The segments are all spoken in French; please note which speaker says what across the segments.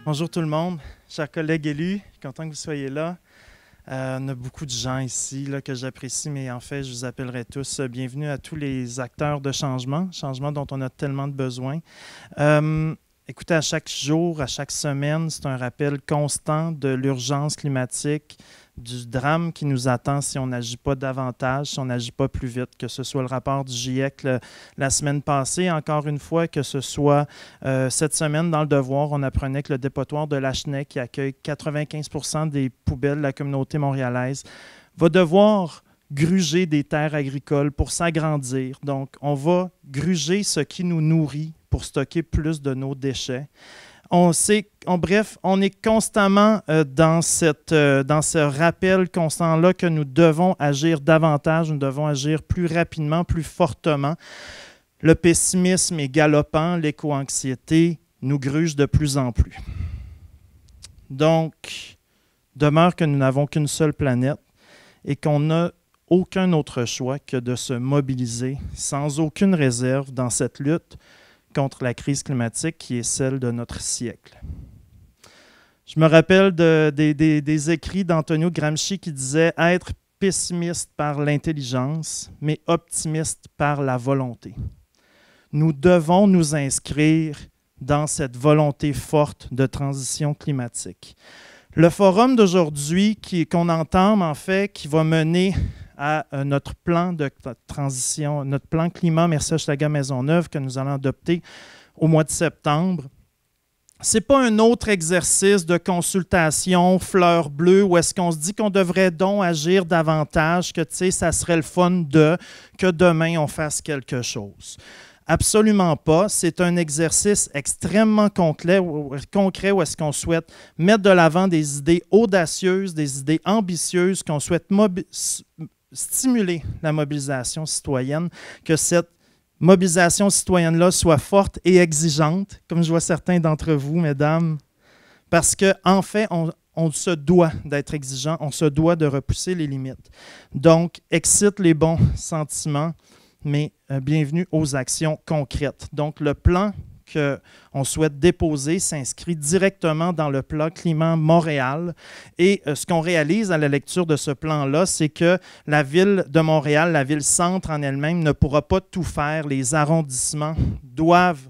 Speaker 1: Bonjour tout le monde, chers collègues élus, content que vous soyez là. On a beaucoup de gens ici là, que j'apprécie, mais en fait, je vous appellerai tous bienvenue à tous les acteurs de changement dont on a tellement de besoin. Écoutez, à chaque jour, à chaque semaine, c'est un rappel constant de l'urgence climatique, du drame qui nous attend si on n'agit pas davantage, si on n'agit pas plus vite, que ce soit le rapport du GIEC la semaine passée, encore une fois, que ce soit cette semaine dans le Devoir, on apprenait que le dépotoir de Lachenay, qui accueille 95% des poubelles de la communauté montréalaise, va devoir gruger des terres agricoles pour s'agrandir. Donc, on va gruger ce qui nous nourrit pour stocker plus de nos déchets. Bref, on est constamment dans ce rappel constant-là que nous devons agir davantage, nous devons agir plus rapidement, plus fortement. Le pessimisme est galopant, l'éco-anxiété nous gruge de plus en plus. Donc, demeure que nous n'avons qu'une seule planète et qu'on n'a aucun autre choix que de se mobiliser sans aucune réserve dans cette lutte contre la crise climatique qui est celle de notre siècle. Je me rappelle des écrits d'Antonio Gramsci qui disait « Être pessimiste par l'intelligence, mais optimiste par la volonté ». Nous devons nous inscrire dans cette volonté forte de transition climatique. Le forum d'aujourd'hui qu'on entame, en fait, qui va mener à notre plan de transition, notre plan climat Mercier-Hochelaga-Maisonneuve que nous allons adopter au mois de septembre. Ce n'est pas un autre exercice de consultation fleur bleue où est-ce qu'on se dit qu'on devrait donc agir davantage, que ça serait le fun que demain on fasse quelque chose. Absolument pas. C'est un exercice extrêmement concret où est-ce qu'on souhaite mettre de l'avant des idées audacieuses, des idées ambitieuses, qu'on souhaite stimuler la mobilisation citoyenne, que cette mobilisation citoyenne-là soit forte et exigeante, comme je vois certains d'entre vous, mesdames, parce qu'en fait, on se doit d'être exigeant, on se doit de repousser les limites. Donc, excite les bons sentiments, mais bienvenue aux actions concrètes. Donc, le plan qu'on souhaite déposer s'inscrit directement dans le plan Climat Montréal. Et ce qu'on réalise à la lecture de ce plan-là, c'est que la ville de Montréal, la ville-centre en elle-même, ne pourra pas tout faire. Les arrondissements doivent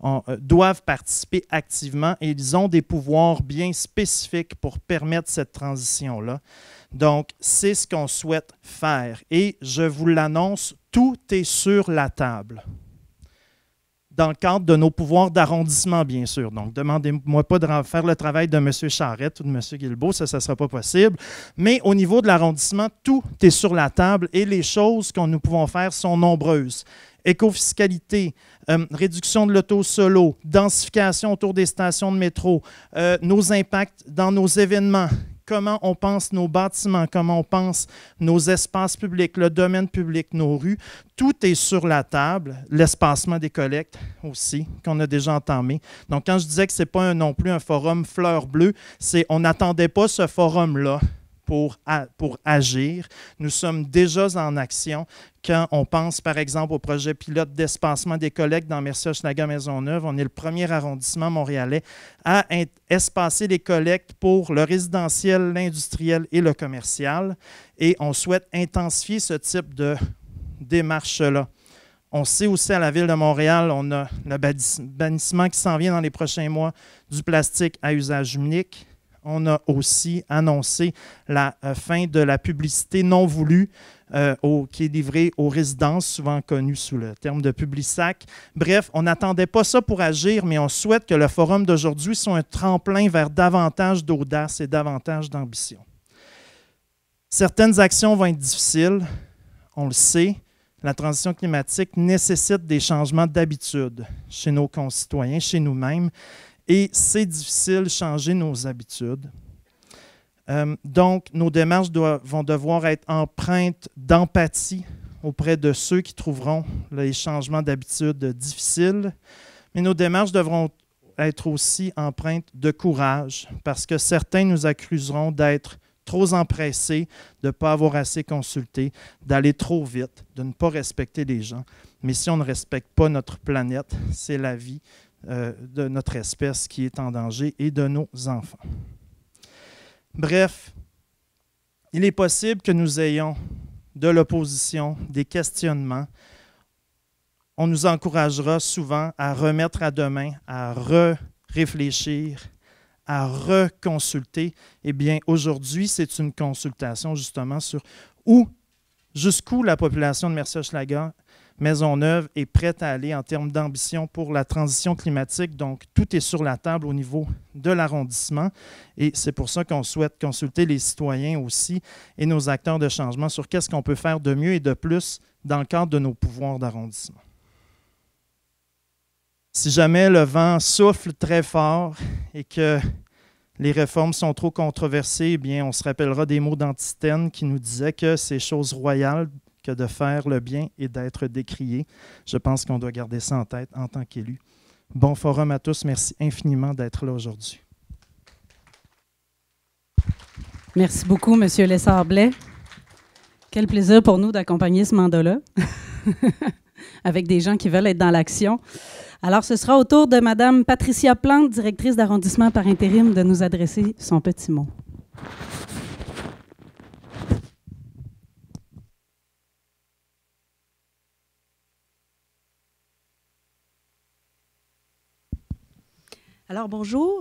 Speaker 1: participer activement et ils ont des pouvoirs bien spécifiques pour permettre cette transition-là. Donc, c'est ce qu'on souhaite faire. Et je vous l'annonce, tout est sur la table. Dans le cadre de nos pouvoirs d'arrondissement, bien sûr. Donc, demandez-moi pas de faire le travail de M. Charette ou de M. Guilbeault, ça ne sera pas possible. Mais au niveau de l'arrondissement, tout est sur la table et les choses que nous pouvons faire sont nombreuses. Écofiscalité, réduction de l'auto-solo, densification autour des stations de métro, nos impacts dans nos événements, comment on pense nos bâtiments, comment on pense nos espaces publics, le domaine public, nos rues. Tout est sur la table. L'espacement des collectes aussi, qu'on a déjà entamé. Donc, quand je disais que ce n'est pas non plus un forum fleur bleue, on n'attendait pas ce forum-là pour agir. Nous sommes déjà en action. Quand on pense, par exemple, au projet pilote d'espacement des collectes dans Mercier-Hochelaga-Maisonneuve, on est le premier arrondissement montréalais à espacer les collectes pour le résidentiel, l'industriel et le commercial. Et on souhaite intensifier ce type de démarche-là. On sait aussi à la Ville de Montréal, on a le bannissement qui s'en vient dans les prochains mois du plastique à usage unique. On a aussi annoncé la fin de la publicité non voulue qui est livrée aux résidences, souvent connues sous le terme de Publisac. Bref, on n'attendait pas ça pour agir, mais on souhaite que le forum d'aujourd'hui soit un tremplin vers davantage d'audace et davantage d'ambition. Certaines actions vont être difficiles, on le sait. La transition climatique nécessite des changements d'habitude chez nos concitoyens, chez nous-mêmes. Et c'est difficile de changer nos habitudes. Donc, nos démarches vont devoir être empreintes d'empathie auprès de ceux qui trouveront les changements d'habitude difficiles. Mais nos démarches devront être aussi empreintes de courage parce que certains nous accuseront d'être trop empressés, de ne pas avoir assez consulté, d'aller trop vite, de ne pas respecter les gens. Mais si on ne respecte pas notre planète, c'est la vie de notre espèce qui est en danger et de nos enfants. Bref, il est possible que nous ayons de l'opposition, des questionnements. On nous encouragera souvent à remettre à demain, à réfléchir, à reconsulter. Eh bien, aujourd'hui, c'est une consultation justement sur jusqu'où la population de Mercier-Hochelaga, Maisonneuve est prête à aller en termes d'ambition pour la transition climatique. Donc, tout est sur la table au niveau de l'arrondissement et c'est pour ça qu'on souhaite consulter les citoyens aussi et nos acteurs de changement sur qu'est-ce qu'on peut faire de mieux et de plus dans le cadre de nos pouvoirs d'arrondissement. Si jamais le vent souffle très fort et que les réformes sont trop controversées, eh bien, on se rappellera des mots d'Antisthène qui nous disait que c'est chose royale que de faire le bien et d'être décrié. Je pense qu'on doit garder ça en tête en tant qu'élu. Bon forum à tous. Merci infiniment d'être là aujourd'hui.
Speaker 2: Merci beaucoup, M. Lessard-Blais. Quel plaisir pour nous d'accompagner ce mandat-là avec des gens qui veulent être dans l'action. Alors, ce sera au tour de Mme Patricia Plante, directrice d'arrondissement par intérim, de nous adresser son petit mot.
Speaker 3: Alors, bonjour.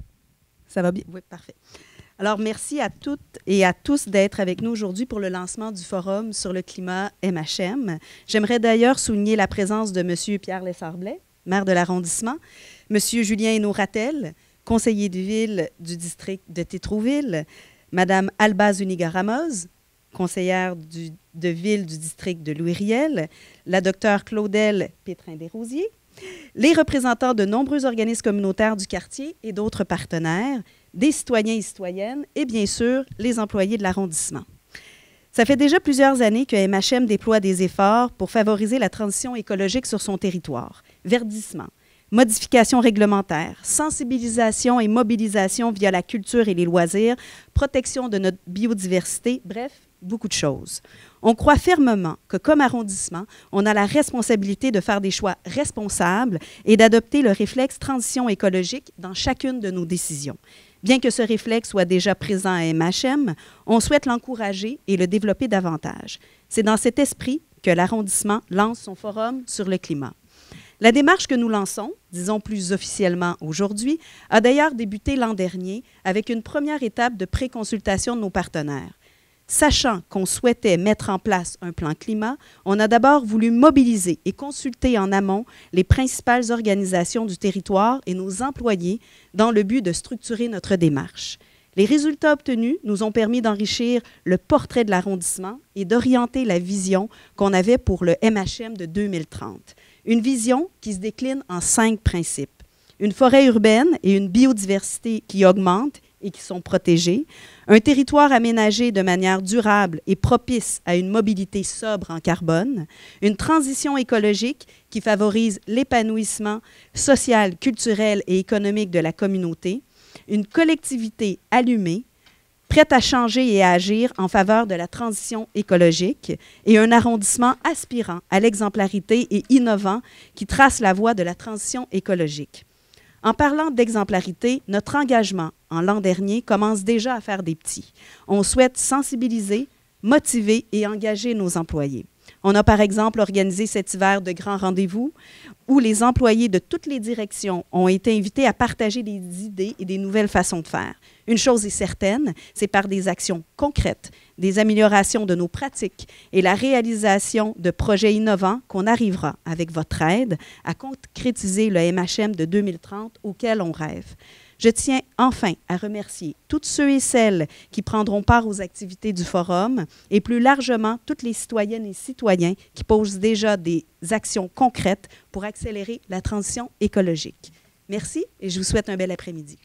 Speaker 3: Ça va bien? Oui, parfait. Alors, merci à toutes et à tous d'être avec nous aujourd'hui pour le lancement du forum sur le climat MHM. J'aimerais d'ailleurs souligner la présence de M. Pierre Lessard-Blais, maire de l'arrondissement, M. Julien Hénaud-Rattel, conseiller de ville du district de Tétroville, Mme Alba Zuniga-Ramos, conseillère de ville du district de Louis-Riel, la Dr Claudel Pétrin-Desrosiers, les représentants de nombreux organismes communautaires du quartier et d'autres partenaires, des citoyens et citoyennes et bien sûr les employés de l'arrondissement. Ça fait déjà plusieurs années que MHM déploie des efforts pour favoriser la transition écologique sur son territoire. Verdissement, modifications réglementaires, sensibilisation et mobilisation via la culture et les loisirs, protection de notre biodiversité, bref, beaucoup de choses. On croit fermement que, comme arrondissement, on a la responsabilité de faire des choix responsables et d'adopter le réflexe transition écologique dans chacune de nos décisions. Bien que ce réflexe soit déjà présent à MHM, on souhaite l'encourager et le développer davantage. C'est dans cet esprit que l'arrondissement lance son forum sur le climat. La démarche que nous lançons, disons plus officiellement aujourd'hui, a d'ailleurs débuté l'an dernier avec une première étape de pré-consultation de nos partenaires. Sachant qu'on souhaitait mettre en place un plan climat, on a d'abord voulu mobiliser et consulter en amont les principales organisations du territoire et nos employés dans le but de structurer notre démarche. Les résultats obtenus nous ont permis d'enrichir le portrait de l'arrondissement et d'orienter la vision qu'on avait pour le MHM de 2030. Une vision qui se décline en 5 principes. Une forêt urbaine et une biodiversité qui augmentent et qui sont protégés, un territoire aménagé de manière durable et propice à une mobilité sobre en carbone, une transition écologique qui favorise l'épanouissement social, culturel et économique de la communauté, une collectivité allumée, prête à changer et à agir en faveur de la transition écologique et un arrondissement aspirant à l'exemplarité et innovant qui trace la voie de la transition écologique. En parlant d'exemplarité, notre engagement en l'an dernier commence déjà à faire des petits. On souhaite sensibiliser, motiver et engager nos employés. On a par exemple organisé cet hiver de grands rendez-vous où les employés de toutes les directions ont été invités à partager des idées et des nouvelles façons de faire. Une chose est certaine, c'est par des actions concrètes, des améliorations de nos pratiques et la réalisation de projets innovants qu'on arrivera, avec votre aide, à concrétiser le MHM de 2030 auquel on rêve. Je tiens enfin à remercier toutes ceux et celles qui prendront part aux activités du forum et plus largement toutes les citoyennes et citoyens qui posent déjà des actions concrètes pour accélérer la transition écologique. Merci et je vous souhaite un bel après-midi.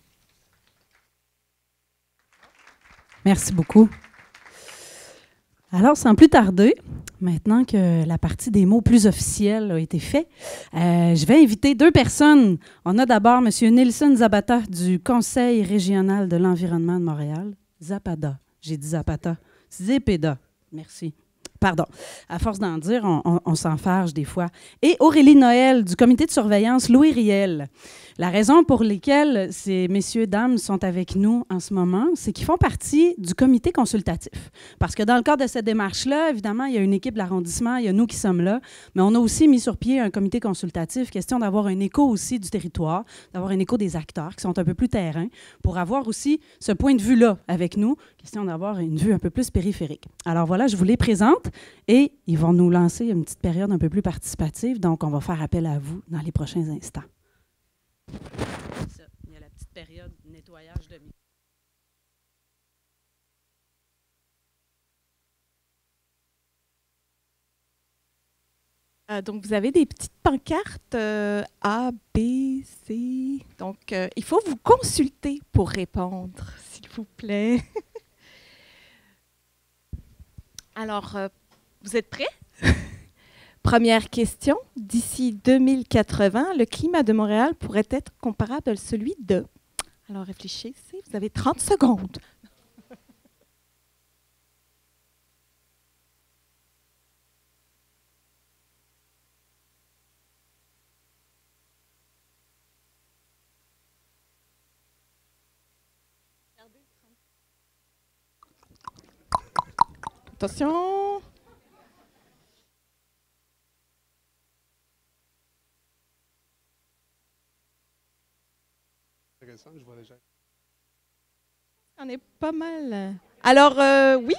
Speaker 2: Merci beaucoup. Alors, sans plus tarder, maintenant que la partie des mots plus officiels a été faite, je vais inviter 2 personnes. On a d'abord M. Nelson Zapata du Conseil régional de l'environnement de Montréal. Zapata. J'ai dit Zapata. Zépeda. Merci. Pardon. À force d'en dire, on s'enfarge des fois. Et Aurélie Noël, du comité de surveillance Louis Riel. La raison pour laquelle ces messieurs, dames sont avec nous en ce moment, c'est qu'ils font partie du comité consultatif. Parce que dans le cadre de cette démarche-là, évidemment, il y a une équipe de l'arrondissement, il y a nous qui sommes là, mais on a aussi mis sur pied un comité consultatif, question d'avoir un écho aussi du territoire, d'avoir un écho des acteurs qui sont un peu plus terrain, pour avoir aussi ce point de vue-là avec nous, question d'avoir une vue un peu plus périphérique. Alors voilà, je vous les présente et ils vont nous lancer une petite période un peu plus participative, donc on va faire appel à vous dans les prochains instants. Il y a la petite période de nettoyage de micro.
Speaker 4: Donc, vous avez des petites pancartes A, B, C. Donc, il faut vous consulter pour répondre, s'il vous plaît. Alors, vous êtes prêts? Première question. D'ici 2080, le climat de Montréal pourrait être comparable à celui de... Alors, réfléchissez. Vous avez 30 secondes. Attention.
Speaker 5: Intéressant, je vois déjà.
Speaker 4: On est pas mal. Alors, oui.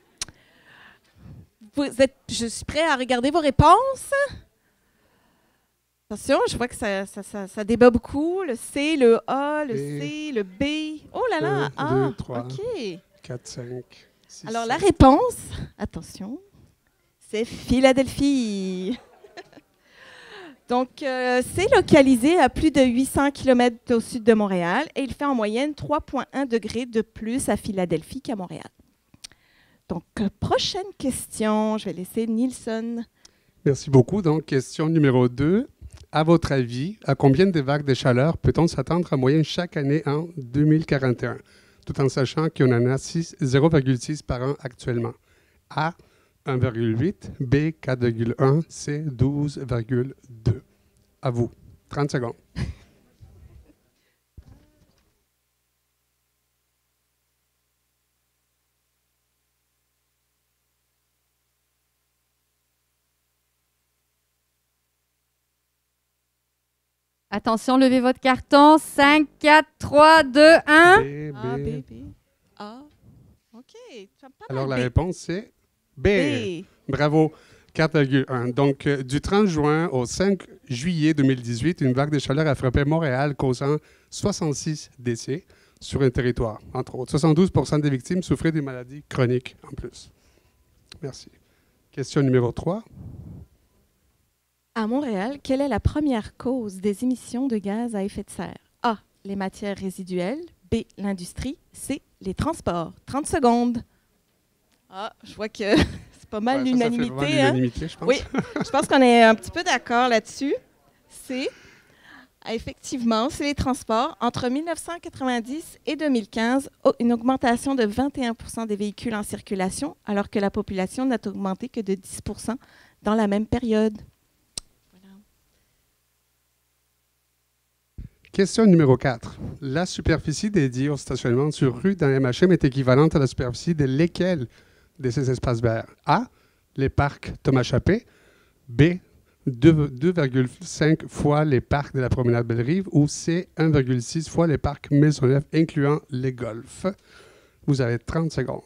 Speaker 4: Je suis prêt à regarder vos réponses. Attention, je vois que ça débat beaucoup. Le C, le A, le C, le B. Oh là là!
Speaker 5: 1, 2, 3,
Speaker 4: OK.
Speaker 5: 4, 5, 6,
Speaker 4: Alors,
Speaker 5: 7.
Speaker 4: la réponse, attention, c'est Philadelphie. Donc, c'est localisé à plus de 800 km au sud de Montréal et il fait en moyenne 3,1 degrés de plus à Philadelphie qu'à Montréal. Donc, prochaine question, je vais laisser Nilsson.
Speaker 5: Merci beaucoup. Donc, question numéro 2. À votre avis, à combien de vagues de chaleur peut-on s'attendre en moyenne chaque année en 2041, tout en sachant qu'on en a 0,6 par an actuellement? A, 1,8, B, 4,1, C, 12,2. À vous. 30 secondes.
Speaker 6: Attention, levez votre carton. 5, 4, 3, 2, 1.
Speaker 5: B,
Speaker 4: A,
Speaker 5: B.
Speaker 4: B, B. A. OK. Ça me parle
Speaker 5: Alors, la
Speaker 4: B.
Speaker 5: réponse, c'est B.
Speaker 4: B.
Speaker 5: Bravo. 4,1. Donc, du 30 juin au 5 juillet 2018, une vague de chaleur a frappé Montréal, causant 66 décès sur un territoire, entre autres. 72 % des victimes souffraient des maladies chroniques en plus. Merci. Question numéro 3.
Speaker 4: À Montréal, quelle est la première cause des émissions de gaz à effet de serre? A, les matières résiduelles. B, l'industrie. C, les transports. 30 secondes. Ah, je vois que c'est pas mal l'unanimité.
Speaker 5: Ça fait vraiment l'unanimité, je pense.
Speaker 4: Oui, je pense qu'on est un petit peu d'accord là-dessus. C, effectivement, c'est les transports. Entre 1990 et 2015, une augmentation de 21 % des véhicules en circulation, alors que la population n'a augmenté que de 10 % dans la même période.
Speaker 5: Question numéro 4. La superficie dédiée au stationnement sur rue dans MHM est équivalente à la superficie de lesquels de ces espaces verts? A, les parcs Thomas Chappé. B, 2,5 fois les parcs de la promenade Belle-Rive. Ou C, 1,6 fois les parcs Maisonneuve, incluant les golfs. Vous avez 30 secondes.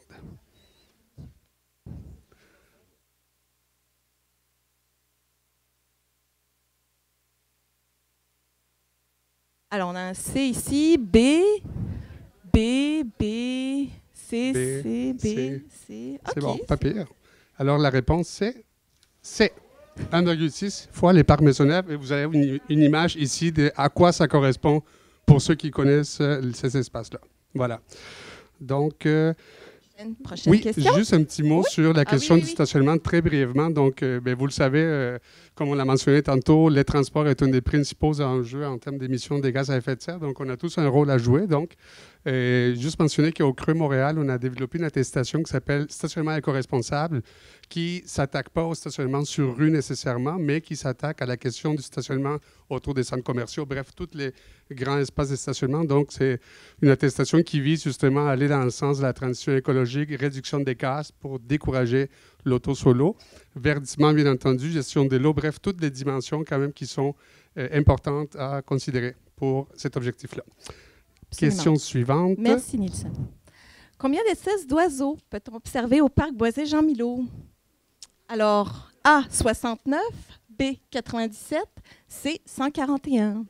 Speaker 4: Alors, on a un C ici, B, B, B, C,
Speaker 5: B,
Speaker 4: C, B,
Speaker 5: C.
Speaker 4: C.
Speaker 5: C'est
Speaker 4: OK.
Speaker 5: bon, pas pire. Alors, la réponse, c'est C. 1,6 fois les parcs Maisonneuve. Et vous avez une image ici de à quoi ça correspond pour ceux qui connaissent ces espaces-là. Voilà. Donc,
Speaker 4: Prochaine
Speaker 5: oui,
Speaker 4: question.
Speaker 5: juste un petit mot sur la question
Speaker 4: oui,
Speaker 5: du
Speaker 4: oui.
Speaker 5: stationnement, très brièvement. Donc, vous le savez, comme on l'a mentionné tantôt, les transports est un des principaux enjeux en termes d'émissions de gaz à effet de serre. Donc, on a tous un rôle à jouer. Donc, juste mentionner qu'au Creux Montréal, on a développé une attestation qui s'appelle Stationnement éco-responsable, qui ne s'attaque pas au stationnement sur rue nécessairement, mais qui s'attaque à la question du stationnement autour des centres commerciaux, bref, tous les grands espaces de stationnement. Donc, c'est une attestation qui vise justement à aller dans le sens de la transition écologique, réduction des gaz pour décourager l'auto sur l'eau, verdissement, bien entendu, gestion de l'eau, bref, toutes les dimensions quand même qui sont importantes à considérer pour cet objectif-là.
Speaker 4: Absolument.
Speaker 5: Question suivante.
Speaker 4: Merci, Nielsen. Combien d'espèces d'oiseaux peut-on observer au parc Boisé-Jean-Milot? Alors, A, 69, B, 97, C, 141.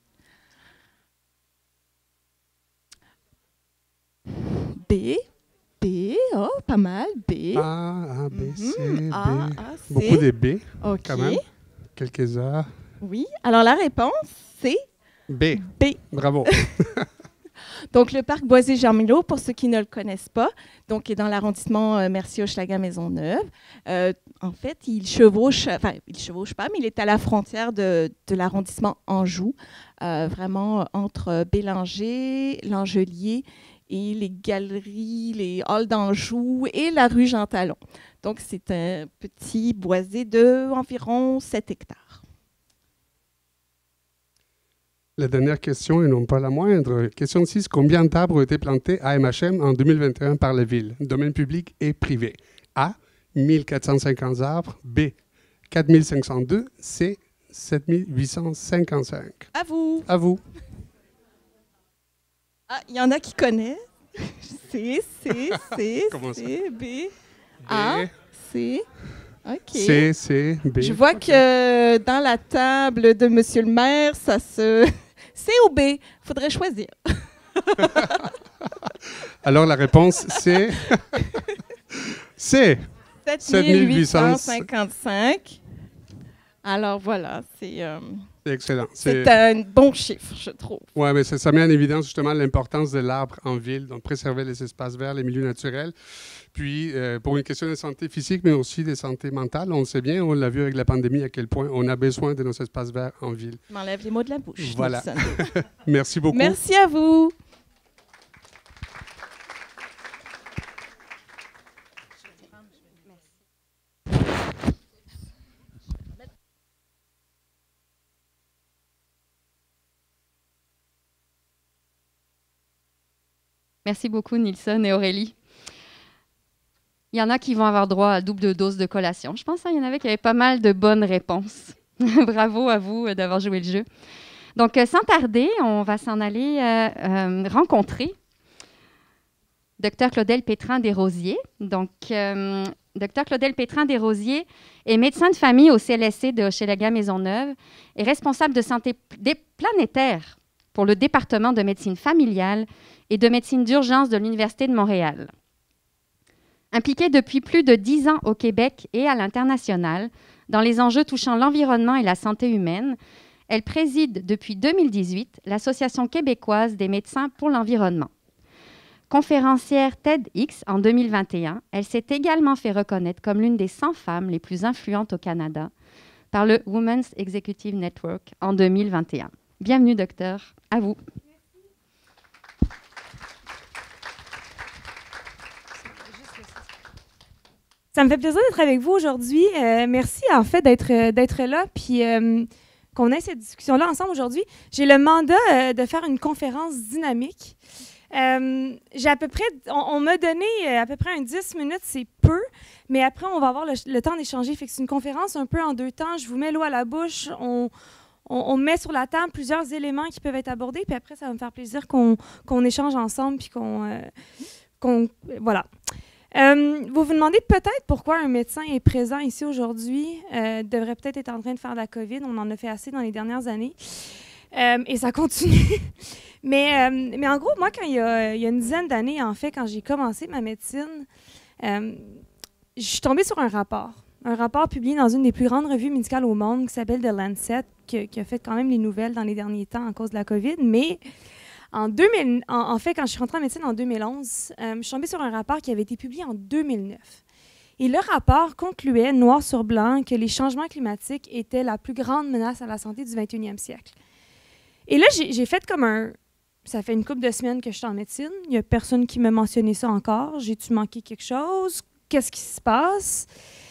Speaker 4: B, oh, pas mal, B.
Speaker 5: A, B, C, B.
Speaker 4: A, C.
Speaker 5: Beaucoup de B,
Speaker 4: OK.
Speaker 5: quand même. Quelques A.
Speaker 4: Oui. Alors, la réponse, c'est
Speaker 5: B.
Speaker 4: B.
Speaker 5: Bravo.
Speaker 4: Donc, le parc Boisé-Jean-Milot, pour ceux qui ne le connaissent pas, donc, est dans l'arrondissement Mercier-Hochelaga-Maisonneuve. En fait, il chevauche pas, mais il est à la frontière de l'arrondissement Anjou, vraiment entre Bélanger, L'Angelier et les galeries, les halls d'Anjou et la rue Jean Talon. Donc, c'est un petit boisé d'environ 7 hectares.
Speaker 5: La dernière question, et non pas la moindre. Question 6. Combien d'arbres ont été plantés à MHM en 2021 par la Ville, domaine public et privé? A, 1450 arbres. B, 4502. C, 7855.
Speaker 4: À vous.
Speaker 5: À vous.
Speaker 4: Ah, il y en a qui connaissent. C,
Speaker 5: Comment ça?
Speaker 4: C, B, A, C. OK.
Speaker 5: C, C, B.
Speaker 4: Je vois que dans la table de Monsieur le maire, ça se... C ou B? Il faudrait choisir.
Speaker 5: Alors, la réponse, c'est... C.
Speaker 4: 7855. Alors, voilà, c'est
Speaker 5: Excellent.
Speaker 4: c'est un bon chiffre, je trouve.
Speaker 5: Oui, mais ça met en évidence justement l'importance de l'arbre en ville, donc préserver les espaces verts, les milieux naturels. Puis, pour une question de santé physique, mais aussi de santé mentale, on le sait bien, on l'a vu avec la pandémie, à quel point on a besoin de nos espaces verts en ville.
Speaker 4: Je m'enlève les mots de la bouche.
Speaker 5: Voilà.
Speaker 4: Nielsen.
Speaker 5: Merci beaucoup.
Speaker 4: Merci à vous.
Speaker 6: Merci beaucoup, Nielsen et Aurélie. Il y en a qui vont avoir droit à double dose de collation. Je pense qu'il y en avait qui avaient pas mal de bonnes réponses. Bravo à vous d'avoir joué le jeu. Donc, sans tarder, on va s'en aller rencontrer Dr Claudel Pétrin-Desrosiers. Donc, Dr Claudel Pétrin-Desrosiers est médecin de famille au CLSC de Hochelaga-Maisonneuve et responsable de santé planétaire pour le département de médecine familiale et de médecine d'urgence de l'Université de Montréal. Impliquée depuis plus de 10 ans au Québec et à l'international dans les enjeux touchant l'environnement et la santé humaine, elle préside depuis 2018 l'Association québécoise des médecins pour l'environnement. Conférencière TEDx en 2021, elle s'est également fait reconnaître comme l'une des 100 femmes les plus influentes au Canada par le Women's Executive Network en 2021. Bienvenue, docteur. À vous.
Speaker 7: Ça me fait plaisir d'être avec vous aujourd'hui. Merci, en fait, d'être là, puis qu'on ait cette discussion-là ensemble aujourd'hui. J'ai le mandat de faire une conférence dynamique. J'ai à peu près, on m'a donné à peu près 10 minutes, c'est peu, mais après, on va avoir le temps d'échanger. Fait que c'est une conférence un peu en deux temps. Je vous mets l'eau à la bouche, on met sur la table plusieurs éléments qui peuvent être abordés, puis après, ça va me faire plaisir qu'on échange ensemble, puis voilà. Vous vous demandez peut-être pourquoi un médecin est présent ici aujourd'hui, devrait peut-être être en train de faire de la COVID. On en a fait assez dans les dernières années. Et ça continue. mais en gros, moi, quand il y a une dizaine d'années, en fait, quand j'ai commencé ma médecine, je suis tombée sur un rapport publié dans une des plus grandes revues médicales au monde qui s'appelle The Lancet, qui a fait quand même les nouvelles dans les derniers temps à cause de la COVID. Mais en fait, quand je suis rentrée en médecine en 2011, je suis tombée sur un rapport qui avait été publié en 2009. Et le rapport concluait, noir sur blanc, que les changements climatiques étaient la plus grande menace à la santé du 21e siècle. Et là, j'ai fait comme ça fait une couple de semaines que je suis en médecine. Il n'y a personne qui m'a mentionné ça encore. J'ai-tu manqué quelque chose? Qu'est-ce qui se passe?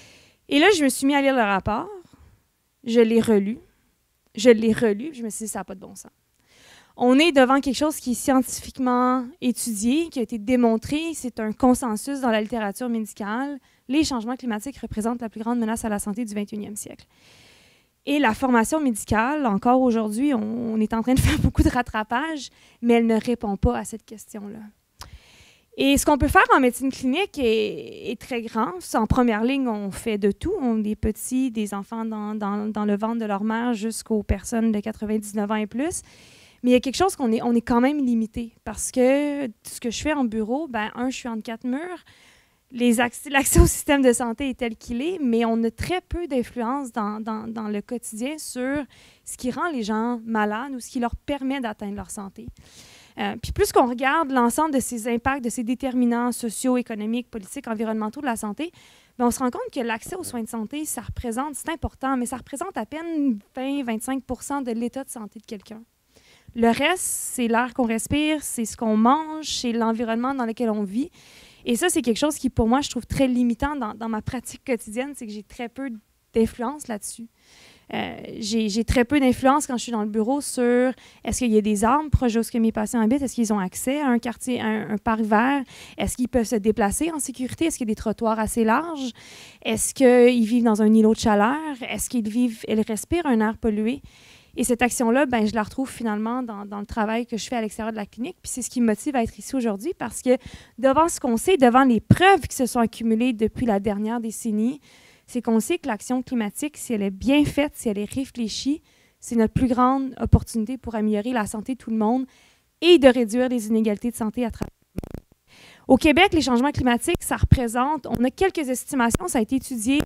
Speaker 7: Et là, je me suis mis à lire le rapport. Je l'ai relu. Je l'ai relu. Je me suis dit, ça n'a pas de bon sens. On est devant quelque chose qui est scientifiquement étudié, qui a été démontré. C'est un consensus dans la littérature médicale. Les changements climatiques représentent la plus grande menace à la santé du 21e siècle. Et la formation médicale, encore aujourd'hui, on est en train de faire beaucoup de rattrapage, mais elle ne répond pas à cette question-là. Et ce qu'on peut faire en médecine clinique est très grand. En première ligne, on fait de tout. On a des petits, des enfants dans le ventre de leur mère jusqu'aux personnes de 99 ans et plus. Mais il y a quelque chose qu'on est quand même limité parce que ce que je fais en bureau, je suis entre quatre murs. L'accès au système de santé est tel qu'il est, mais on a très peu d'influence dans le quotidien sur ce qui rend les gens malades ou ce qui leur permet d'atteindre leur santé. Puis plus qu'on regarde l'ensemble de ces impacts, de ces déterminants sociaux, économiques, politiques, environnementaux de la santé, on se rend compte que l'accès aux soins de santé, c'est important, mais ça représente à peine 20-25% de l'état de santé de quelqu'un. Le reste, c'est l'air qu'on respire, c'est ce qu'on mange, c'est l'environnement dans lequel on vit. Et ça, c'est quelque chose qui, pour moi, je trouve très limitant dans ma pratique quotidienne, c'est que j'ai très peu d'influence là-dessus. J'ai très peu d'influence quand je suis dans le bureau sur est-ce qu'il y a des arbres proches de où mes patients habitent, est-ce qu'ils ont accès à un quartier, un parc vert, est-ce qu'ils peuvent se déplacer en sécurité, est-ce qu'il y a des trottoirs assez larges, est-ce qu'ils vivent dans un îlot de chaleur, est-ce qu'ils respirent un air pollué. Et cette action-là, je la retrouve finalement dans le travail que je fais à l'extérieur de la clinique. Puis c'est ce qui me motive à être ici aujourd'hui parce que devant ce qu'on sait, devant les preuves qui se sont accumulées depuis la dernière décennie, c'est qu'on sait que l'action climatique, si elle est bien faite, si elle est réfléchie, c'est notre plus grande opportunité pour améliorer la santé de tout le monde et de réduire les inégalités de santé à travers le monde. Au Québec, les changements climatiques, ça représente, on a quelques estimations, ça a été étudié,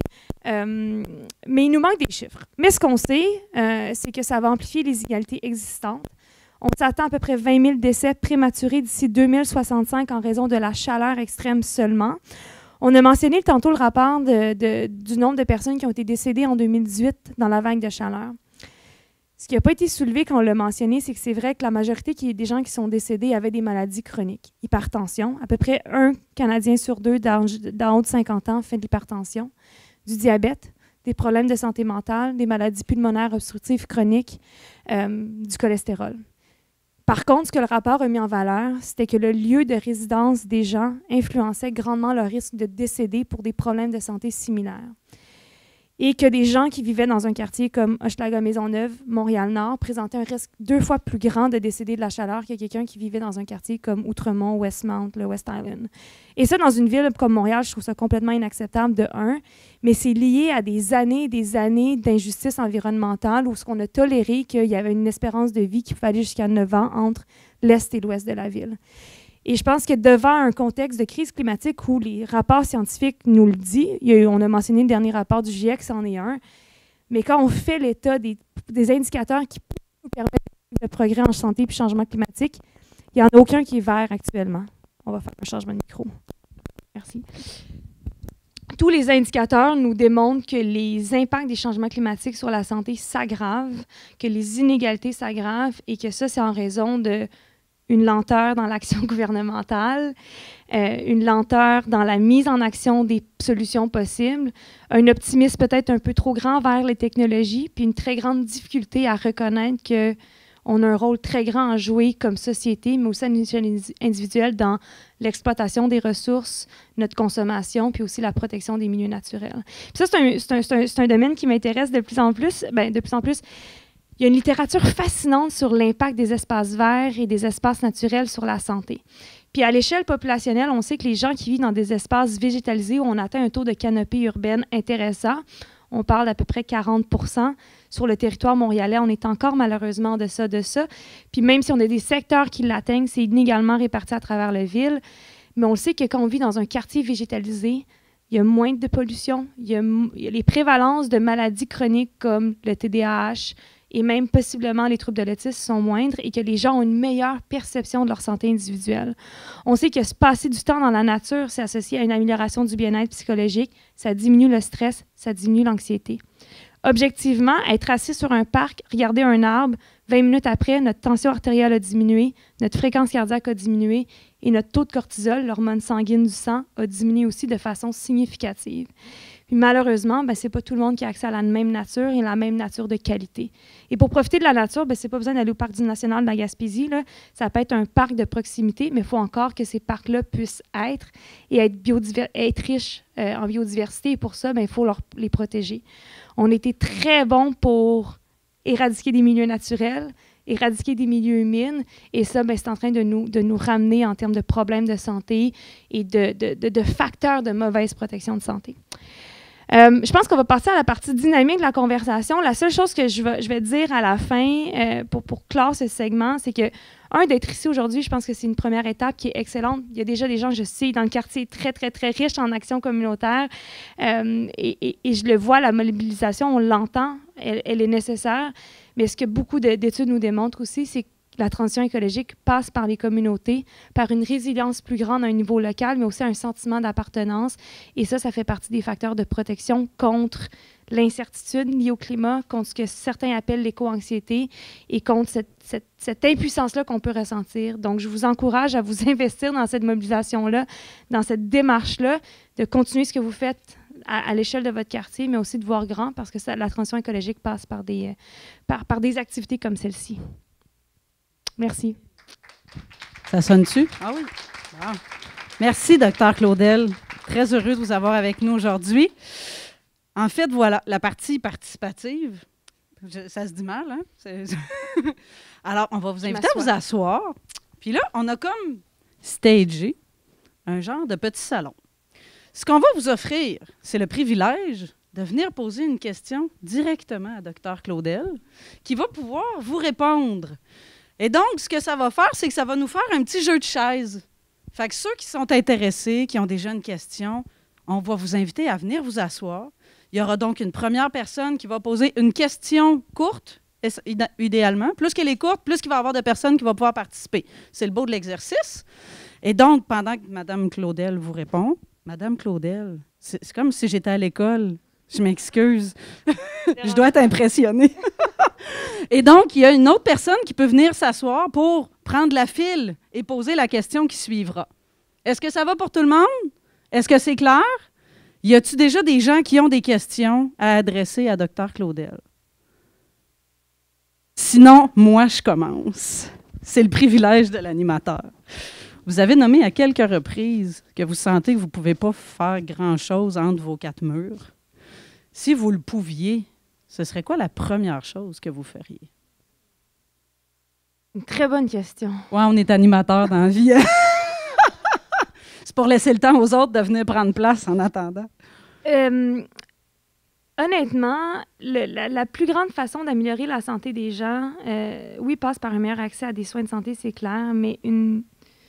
Speaker 7: mais il nous manque des chiffres. Mais ce qu'on sait, c'est que ça va amplifier les inégalités existantes. On s'attend à peu près 20 000 décès prématurés d'ici 2065 en raison de la chaleur extrême seulement. On a mentionné tantôt le rapport du nombre de personnes qui ont été décédées en 2018 dans la vague de chaleur. Ce qui n'a pas été soulevé quand on l'a mentionné, c'est que c'est vrai que la majorité des gens qui sont décédés avaient des maladies chroniques. Hypertension, à peu près un Canadien sur deux d'en haut de 50 ans fait de l'hypertension, du diabète, des problèmes de santé mentale, des maladies pulmonaires obstructives chroniques, du cholestérol. Par contre, ce que le rapport a mis en valeur, c'était que le lieu de résidence des gens influençait grandement leur risque de décéder pour des problèmes de santé similaires. Et que des gens qui vivaient dans un quartier comme Hochelaga-Maisonneuve, Montréal-Nord, présentaient un risque 2 fois plus grand de décéder de la chaleur que quelqu'un qui vivait dans un quartier comme Outremont, Westmount, le West Island. Et ça, dans une ville comme Montréal, je trouve ça complètement inacceptable, de un, mais c'est lié à des années d'injustice environnementale où ce qu'on a toléré qu'il y avait une espérance de vie qui pouvait aller jusqu'à 9 ans entre l'est et l'ouest de la ville. Et je pense que devant un contexte de crise climatique où les rapports scientifiques nous le disent, on a mentionné le dernier rapport du GIEC, c'en est un, mais quand on fait l'état des indicateurs qui nous permettent de progrès en santé et changement climatique, il n'y en a aucun qui est vert actuellement. On va faire un changement de micro. Merci. Tous les indicateurs nous démontrent que les impacts des changements climatiques sur la santé s'aggravent, que les inégalités s'aggravent et que ça, c'est en raison d'une lenteur dans l'action gouvernementale, une lenteur dans la mise en action des solutions possibles, un optimisme peut-être un peu trop grand vers les technologies, puis une très grande difficulté à reconnaître qu'on a un rôle très grand à jouer comme société, mais aussi à l'échelle individuelle dans l'exploitation des ressources, notre consommation, puis aussi la protection des milieux naturels. Puis ça, c'est un domaine qui m'intéresse de plus en plus. Il y a une littérature fascinante sur l'impact des espaces verts et des espaces naturels sur la santé. Puis à l'échelle populationnelle, on sait que les gens qui vivent dans des espaces végétalisés où on atteint un taux de canopée urbaine intéressant, on parle d'à peu près 40 % sur le territoire montréalais, on est encore malheureusement en deçà de ça. Puis même si on a des secteurs qui l'atteignent, c'est inégalement réparti à travers la ville. Mais on sait que quand on vit dans un quartier végétalisé, il y a moins de pollution, il y a les prévalences de maladies chroniques comme le TDAH, et même possiblement les troubles de l'autisme sont moindres et que les gens ont une meilleure perception de leur santé individuelle. On sait que se passer du temps dans la nature, c'est associé à une amélioration du bien-être psychologique, ça diminue le stress, ça diminue l'anxiété. Objectivement, être assis sur un parc, regarder un arbre, 20 minutes après, notre tension artérielle a diminué, notre fréquence cardiaque a diminué et notre taux de cortisol, l'hormone sanguine du sang, a diminué aussi de façon significative. Puis malheureusement, ce n'est pas tout le monde qui a accès à la même nature et la même nature de qualité. Et pour profiter de la nature, ce n'est pas besoin d'aller au Parc du National de la Gaspésie, là. Ça peut être un parc de proximité, mais il faut encore que ces parcs-là puissent être et être riches en biodiversité. Et pour ça, il faut les protéger. On était très bons pour éradiquer des milieux naturels, éradiquer des milieux humides, et ça, c'est en train de nous ramener en termes de problèmes de santé et de facteurs de mauvaise protection de santé. Je pense qu'on va passer à la partie dynamique de la conversation. La seule chose que je vais dire à la fin pour clore ce segment, c'est que, d'être ici aujourd'hui, je pense que c'est une première étape qui est excellente. Il y a déjà des gens, je sais, dans le quartier très, très, très riche en actions communautaires. Et je le vois, la mobilisation, on l'entend, elle est nécessaire. Mais ce que beaucoup d'études nous démontrent aussi, c'est que la transition écologique passe par les communautés, par une résilience plus grande à un niveau local, mais aussi un sentiment d'appartenance. Et ça fait partie des facteurs de protection contre l'incertitude liée au climat, contre ce que certains appellent l'éco-anxiété et contre cette impuissance-là qu'on peut ressentir. Donc, je vous encourage à vous investir dans cette mobilisation-là, dans cette démarche-là, de continuer ce que vous faites à l'échelle de votre quartier, mais aussi de voir grand, parce que la transition écologique passe par des activités comme celle-ci. Merci.
Speaker 2: Ça sonne-tu? Ah oui. Bon. Merci, Dr. Claudel. Très heureux de vous avoir avec nous aujourd'hui. En fait, voilà, la partie participative. Ça se dit mal, hein? Alors, on va vous inviter à vous asseoir. Puis là, on a comme stagé un genre de petit salon. Ce qu'on va vous offrir, c'est le privilège de venir poser une question directement à Dr. Claudel, qui va pouvoir vous répondre. Et donc, ce que ça va faire, c'est que ça va nous faire un petit jeu de chaises. Fait que ceux qui sont intéressés, qui ont déjà une question, on va vous inviter à venir vous asseoir. Il y aura donc une première personne qui va poser une question courte, idéalement. Plus qu'elle est courte, plus qu'il va y avoir de personnes qui vont pouvoir participer. C'est le beau de l'exercice. Et donc, pendant que Mme Claudel vous répond, Mme Claudel, c'est comme si j'étais à l'école. Je m'excuse. Je dois être impressionnée. Et donc, il y a une autre personne qui peut venir s'asseoir pour prendre la file et poser la question qui suivra. Est-ce que ça va pour tout le monde? Est-ce que c'est clair? Y a-t-il déjà des gens qui ont des questions à adresser à Dr. Claudel? Sinon, moi, je commence. C'est le privilège de l'animateur. Vous avez nommé à quelques reprises que vous sentez que vous ne pouvez pas faire grand-chose entre vos quatre murs. Si vous le pouviez, ce serait quoi la première chose que vous feriez?
Speaker 7: Une très bonne question.
Speaker 2: Oui, on est animateur dans la vie. C'est pour laisser le temps aux autres de venir prendre place en attendant.
Speaker 7: Honnêtement, la plus grande façon d'améliorer la santé des gens, oui, passe par un meilleur accès à des soins de santé, c'est clair, mais une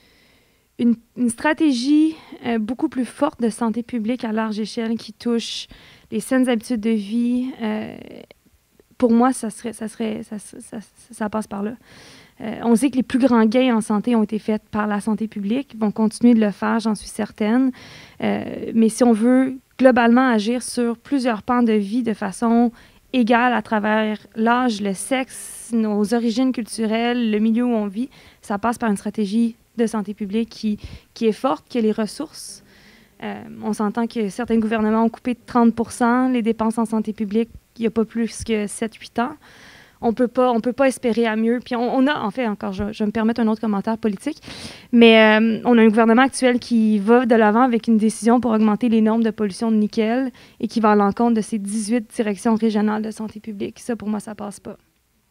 Speaker 7: stratégie beaucoup plus forte de santé publique à large échelle qui touche les saines habitudes de vie, pour moi, ça passe par là. On sait que les plus grands gains en santé ont été faits par la santé publique, vont continuer de le faire, j'en suis certaine. Mais si on veut globalement agir sur plusieurs pans de vie de façon égale à travers l'âge, le sexe, nos origines culturelles, le milieu où on vit, ça passe par une stratégie de santé publique qui est forte, qui a les ressources. On s'entend que certains gouvernements ont coupé de 30% les dépenses en santé publique il n'y a pas plus que 7-8 ans. On peut pas espérer à mieux. Puis on a, en fait, encore, je vais me permettre un autre commentaire politique, mais on a un gouvernement actuel qui va de l'avant avec une décision pour augmenter les normes de pollution de nickel et qui va à l'encontre de ces 18 directions régionales de santé publique. Ça, pour moi, ça passe pas.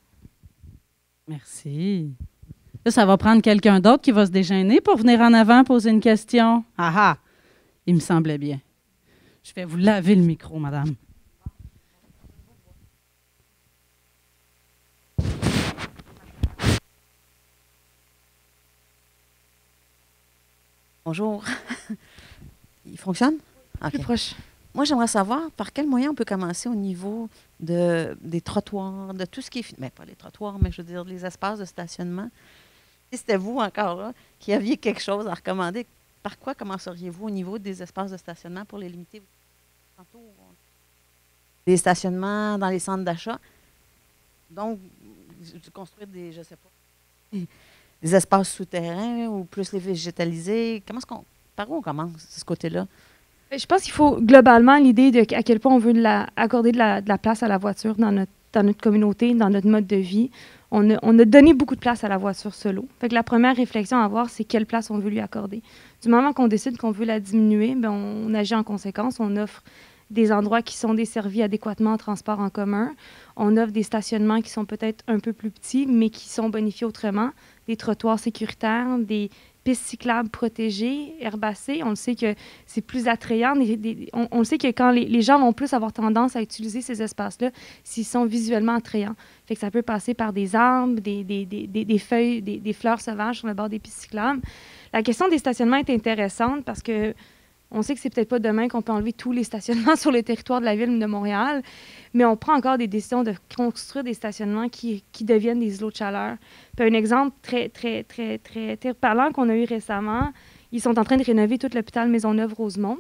Speaker 2: Merci. Là, ça va prendre quelqu'un d'autre qui va se dégainer pour venir en avant poser une question. Ah ah! Il me semblait bien. Je vais vous laver le micro, madame.
Speaker 8: Bonjour. Il fonctionne? Okay.
Speaker 7: Plus proche.
Speaker 8: Moi, j'aimerais savoir par quel moyen on peut commencer au niveau des trottoirs, de tout ce qui est... Mais pas les trottoirs, mais je veux dire les espaces de stationnement. Si c'était vous encore là, qui aviez quelque chose à recommander, par quoi commenceriez-vous au niveau des espaces de stationnement pour les limiter? Des stationnements dans les centres d'achat. Donc, construire des, je sais pas, des espaces souterrains ou plus les végétaliser. Par où on commence, ce côté-là?
Speaker 7: Je pense qu'il faut globalement l'idée de à quel point on veut accorder de la place à la voiture dans notre communauté, dans notre mode de vie. On a donné beaucoup de place à la voiture solo. Fait que la première réflexion à avoir, c'est quelle place on veut lui accorder. Du moment qu'on décide qu'on veut la diminuer, bien, on agit en conséquence. On offre des endroits qui sont desservis adéquatement en transport en commun. On offre des stationnements qui sont peut-être un peu plus petits, mais qui sont bonifiés autrement. Des trottoirs sécuritaires, des pistes cyclables protégées, herbacées. On le sait que c'est plus attrayant. On le sait que quand les gens vont plus avoir tendance à utiliser ces espaces-là s'ils sont visuellement attrayants. Fait que ça peut passer par des arbres, des feuilles, des fleurs sauvages sur le bord des pistes cyclables. La question des stationnements est intéressante parce que on sait que c'est peut-être pas demain qu'on peut enlever tous les stationnements sur le territoire de la ville de Montréal, mais on prend encore des décisions de construire des stationnements qui deviennent des îlots de chaleur. Puis un exemple très parlant qu'on a eu récemment, ils sont en train de rénover tout l'hôpital Maisonneuve-Rosemont,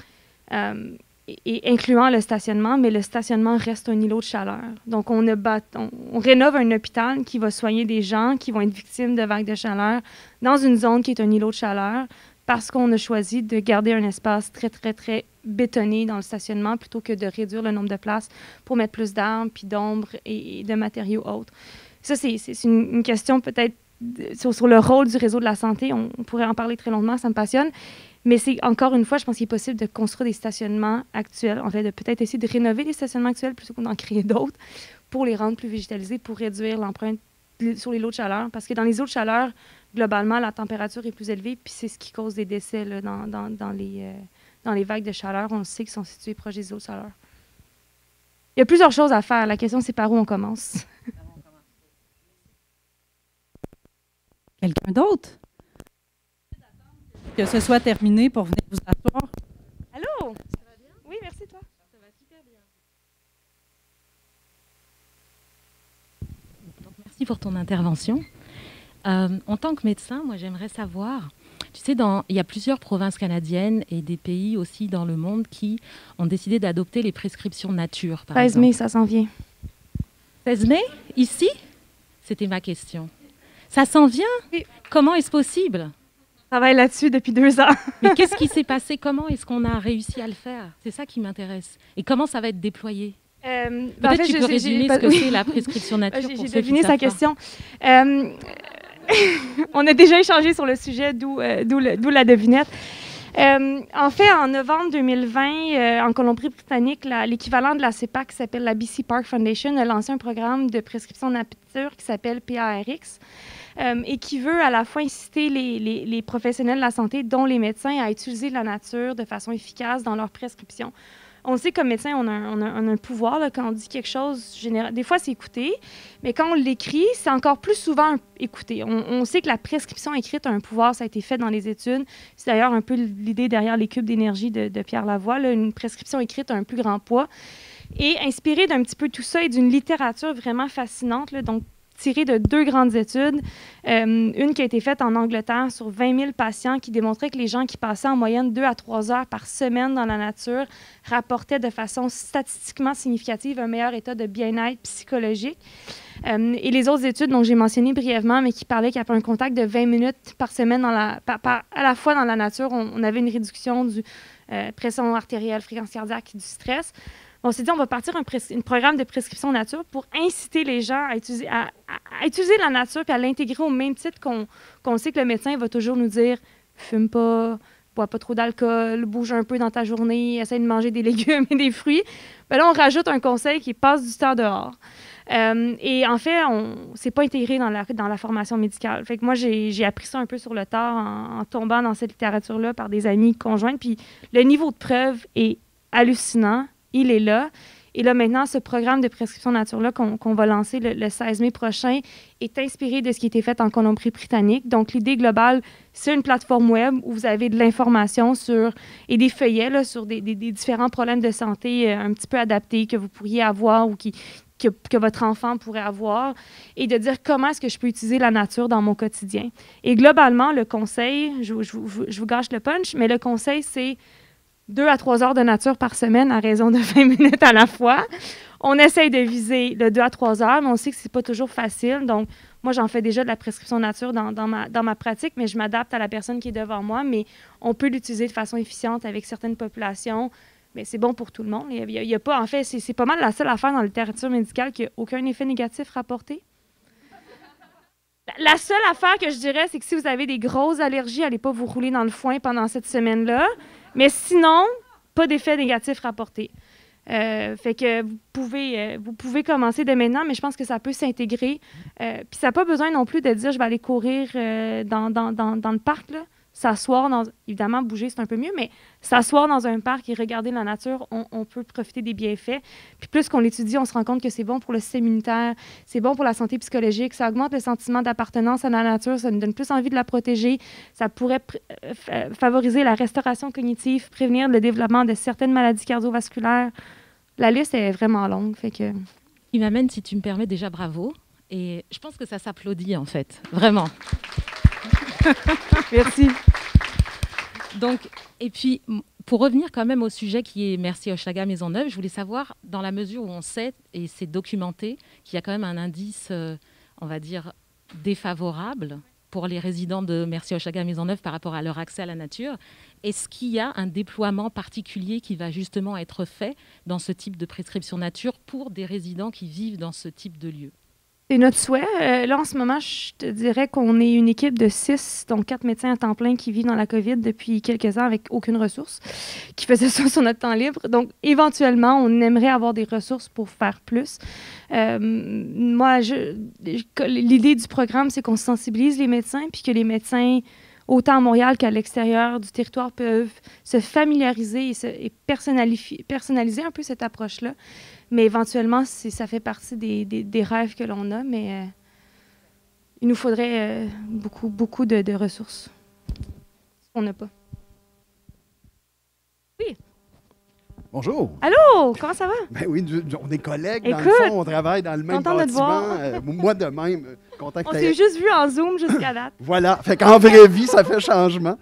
Speaker 7: et incluant le stationnement, mais le stationnement reste un îlot de chaleur. Donc, on rénove un hôpital qui va soigner des gens qui vont être victimes de vagues de chaleur dans une zone qui est un îlot de chaleur, parce qu'on a choisi de garder un espace très bétonné dans le stationnement plutôt que de réduire le nombre de places pour mettre plus d'arbres, puis d'ombre et de matériaux autres. Ça, c'est une question peut-être sur le rôle du réseau de la santé. On pourrait en parler très longuement, ça me passionne. Mais c'est encore une fois, je pense qu'il est possible de construire des stationnements actuels, en fait, de peut-être essayer de rénover les stationnements actuels plutôt que d'en créer d'autres pour les rendre plus végétalisés, pour réduire l'empreinte sur les lots de chaleur. Parce que dans les lots de chaleur, globalement, la température est plus élevée, puis c'est ce qui cause des décès là, dans les vagues de chaleur. On le sait qu'ils sont situés proches des eaux de chaleur. Il y a plusieurs choses à faire. La question, c'est par où on commence.
Speaker 2: Quelqu'un d'autre? Que ce soit terminé pour venir vous asseoir.
Speaker 7: Allô? Ça va bien? Oui, merci, toi. Ça va super bien.
Speaker 9: Donc, merci pour ton intervention. En tant que médecin, moi, j'aimerais savoir, tu sais, il y a plusieurs provinces canadiennes et des pays aussi dans le monde qui ont décidé d'adopter les prescriptions nature, par
Speaker 7: 16
Speaker 9: exemple.
Speaker 7: mai, ça s'en vient.
Speaker 9: 16 mai, ici? C'était ma question. Ça s'en vient?
Speaker 7: Oui.
Speaker 9: Comment est-ce possible?
Speaker 7: Je travaille là-dessus depuis 2 ans.
Speaker 9: Mais qu'est-ce qui s'est passé? Comment est-ce qu'on a réussi à le faire? C'est ça qui m'intéresse. Et comment ça va être déployé?
Speaker 7: Peut-être
Speaker 9: en fait, tu peux résumer ce que c'est la prescription nature pour
Speaker 7: j'ai
Speaker 9: ceux qui
Speaker 7: deviné
Speaker 9: savent
Speaker 7: sa
Speaker 9: pas.
Speaker 7: question. On a déjà échangé sur le sujet, d'où la devinette. En fait, en novembre 2020, en Colombie-Britannique, l'équivalent de la CEPAC, qui s'appelle la BC Park Foundation, a lancé un programme de prescription nature qui s'appelle PARX, et qui veut à la fois inciter les professionnels de la santé, dont les médecins, à utiliser la nature de façon efficace dans leurs prescriptions. On sait comme médecin, on a un pouvoir là, quand on dit quelque chose. Des fois, c'est écouté, mais quand on l'écrit, c'est encore plus souvent écouté. On sait que la prescription écrite a un pouvoir, ça a été fait dans les études. C'est d'ailleurs un peu l'idée derrière les cubes d'énergie de Pierre Lavoie. Là, une prescription écrite a un plus grand poids. Et inspiré d'un petit peu tout ça et d'une littérature vraiment fascinante, là, donc tirée de 2 grandes études. Une qui a été faite en Angleterre sur 20 000 patients qui démontrait que les gens qui passaient en moyenne 2 à 3 heures par semaine dans la nature rapportaient de façon statistiquement significative un meilleur état de bien-être psychologique. Et les autres études dont j'ai mentionné brièvement, mais qui parlaient qu'après un contact de 20 minutes par semaine à la fois dans la nature, on avait une réduction du pression artérielle, fréquence cardiaque et du stress. On s'est dit, on va partir un programme de prescription nature pour inciter les gens à utiliser la nature et à l'intégrer au même titre qu'on sait que le médecin va toujours nous dire « fume pas, bois pas trop d'alcool, bouge un peu dans ta journée, essaie de manger des légumes et des fruits ». Ben là, on rajoute un conseil qui passe du temps dehors. Et en fait, c'est pas intégré dans la formation médicale. Fait que moi, j'ai appris ça un peu sur le tard en tombant dans cette littérature-là par des amis conjointes. Puis le niveau de preuve est hallucinant. Il est là. Et là, maintenant, ce programme de prescription nature-là qu'on va lancer le 16 mai prochain est inspiré de ce qui a été fait en Colombie-Britannique. Donc, l'idée globale, c'est une plateforme web où vous avez de l'information et des feuillets là, sur des différents problèmes de santé un petit peu adaptés que vous pourriez avoir ou que votre enfant pourrait avoir, et de dire comment est-ce que je peux utiliser la nature dans mon quotidien. Et globalement, le conseil, je vous gâche le punch, mais le conseil, c'est 2 à 3 heures de nature par semaine à raison de 20 minutes à la fois. On essaye de viser le 2 à 3 heures, mais on sait que c'est pas toujours facile. Donc, moi, j'en fais déjà de la prescription nature dans ma pratique, mais je m'adapte à la personne qui est devant moi. Mais on peut l'utiliser de façon efficiente avec certaines populations. Mais c'est bon pour tout le monde. Il y a pas, en fait, c'est pas mal la seule affaire dans la littérature médicale qui n'a aucun effet négatif rapporté. La seule affaire que je dirais, c'est que si vous avez des grosses allergies, allez pas vous rouler dans le foin pendant cette semaine-là. Mais sinon, pas d'effet négatif rapporté. Fait que vous pouvez commencer dès maintenant, mais je pense que ça peut s'intégrer. Puis ça n'a pas besoin non plus de dire je vais aller courir dans le parc, là. S'asseoir évidemment, bouger, c'est un peu mieux, mais s'asseoir dans un parc et regarder la nature, on peut profiter des bienfaits. Puis plus qu'on l'étudie, on se rend compte que c'est bon pour le système immunitaire, c'est bon pour la santé psychologique, ça augmente le sentiment d'appartenance à la nature, ça nous donne plus envie de la protéger, ça pourrait favoriser la restauration cognitive, prévenir le développement de certaines maladies cardiovasculaires. La liste est vraiment longue. Fait que...
Speaker 9: Il m'amène, si tu me permets, déjà bravo. Et je pense que ça s'applaudit, en fait. Vraiment.
Speaker 7: Merci.
Speaker 9: Donc, et puis, pour revenir quand même au sujet qui est Merci Hochelaga Maisonneuve, je voulais savoir, dans la mesure où on sait, et c'est documenté, qu'il y a quand même un indice, on va dire, défavorable pour les résidents de Merci Hochelaga Maisonneuve par rapport à leur accès à la nature, est-ce qu'il y a un déploiement particulier qui va justement être fait dans ce type de prescription nature pour des résidents qui vivent dans ce type de lieu?
Speaker 7: C'est notre souhait. Là, en ce moment, je te dirais qu'on est une équipe de 6, donc 4 médecins à temps plein qui vivent dans la COVID depuis quelques ans avec aucune ressource, qui faisaient ça sur notre temps libre. Donc, éventuellement, on aimerait avoir des ressources pour faire plus. Moi, l'idée du programme, c'est qu'on sensibilise les médecins, puis que les médecins, autant à Montréal qu'à l'extérieur du territoire, peuvent se familiariser et personnaliser un peu cette approche-là. Mais éventuellement, ça fait partie des rêves que l'on a, mais il nous faudrait beaucoup de ressources. On n'a pas. Oui.
Speaker 10: Bonjour.
Speaker 7: Allô, comment ça va?
Speaker 10: Ben oui, on est collègues,
Speaker 7: Écoute,
Speaker 10: dans le fond, on travaille dans le même
Speaker 7: content de te
Speaker 10: bâtiment.
Speaker 7: voir.
Speaker 10: Moi de même, content que
Speaker 7: On s'est juste vu en Zoom jusqu'à date.
Speaker 10: Voilà, fait qu'en vraie vie, ça fait changement.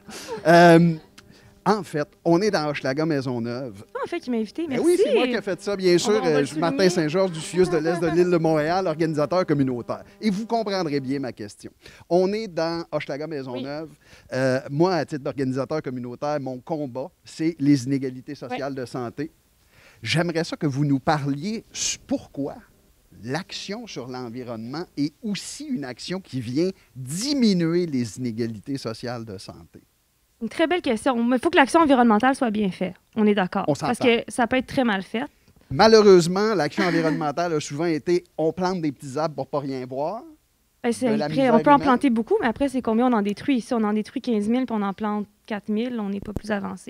Speaker 10: En fait, on est dans Hochelaga Maisonneuve.
Speaker 7: C'est toi, en fait, qui m'a invité.
Speaker 10: Ben
Speaker 7: Merci.
Speaker 10: oui, c'est moi qui ai fait ça, bien sûr.
Speaker 7: On va le
Speaker 10: Martin
Speaker 7: souligner.
Speaker 10: Saint-Georges du FIUS de l'Est de l'île de Montréal, organisateur communautaire. Et vous comprendrez bien ma question. On est dans Hochelaga Maisonneuve. Oui. Moi, à titre d'organisateur communautaire, mon combat, c'est les inégalités sociales de santé. J'aimerais ça que vous nous parliez pourquoi l'action sur l'environnement est aussi une action qui vient diminuer les inégalités sociales de santé.
Speaker 7: Une très belle question. Mais il faut que l'action environnementale soit bien faite. On est d'accord.
Speaker 10: On s'entend.
Speaker 7: Parce que ça peut être très mal fait.
Speaker 10: Malheureusement, l'action environnementale a souvent été on plante des petits arbres pour pas rien voir.
Speaker 7: Après, on peut en planter beaucoup, mais après, c'est combien on en détruit? Ici, on en détruit 15 000 puis on en plante 4 000. On n'est pas plus avancé.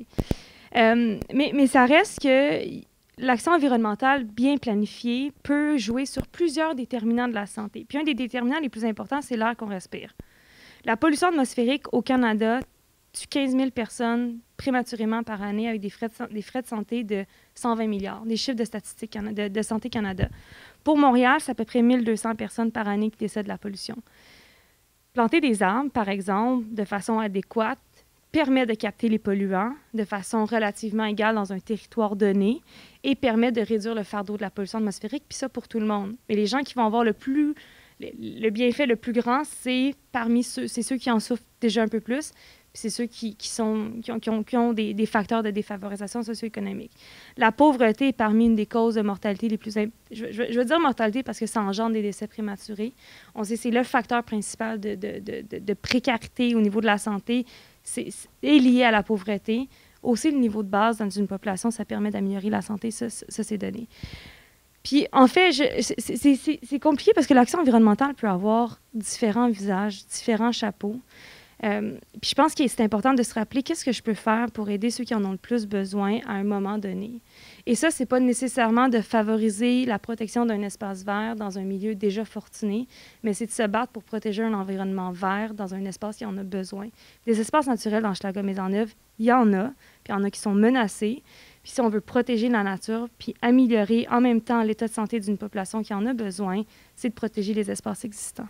Speaker 7: Mais ça reste que l'action environnementale bien planifiée peut jouer sur plusieurs déterminants de la santé. Puis un des déterminants les plus importants, c'est l'air qu'on respire. La pollution atmosphérique au Canada tue 15 000 personnes prématurément par année avec des frais de santé de 120 milliards, des chiffres de statistiques de Santé Canada. Pour Montréal, c'est à peu près 1 200 personnes par année qui décèdent de la pollution. Planter des arbres, par exemple, de façon adéquate, permet de capter les polluants de façon relativement égale dans un territoire donné et permet de réduire le fardeau de la pollution atmosphérique, puis ça pour tout le monde. Mais les gens qui vont avoir le bienfait le plus grand, c'est ceux qui en souffrent déjà un peu plus, puis c'est ceux qui ont des facteurs de défavorisation socio-économique. La pauvreté est parmi une des causes de mortalité les plus... Je veux dire mortalité parce que ça engendre des décès prématurés. On sait que c'est le facteur principal de précarité au niveau de la santé, est lié à la pauvreté. Aussi, le niveau de base dans une population, ça permet d'améliorer la santé, ça c'est donné. Puis, en fait, c'est compliqué parce que l'action environnementale peut avoir différents visages, différents chapeaux. Puis je pense que c'est important de se rappeler qu'est-ce que je peux faire pour aider ceux qui en ont le plus besoin à un moment donné. Et ça, c'est pas nécessairement de favoriser la protection d'un espace vert dans un milieu déjà fortuné, mais c'est de se battre pour protéger un environnement vert dans un espace qui en a besoin. Des espaces naturels dans Hochelaga Maisonneuve, il y en a, puis il y en a qui sont menacés. Puis si on veut protéger la nature, puis améliorer en même temps l'état de santé d'une population qui en a besoin, c'est de protéger les espaces existants.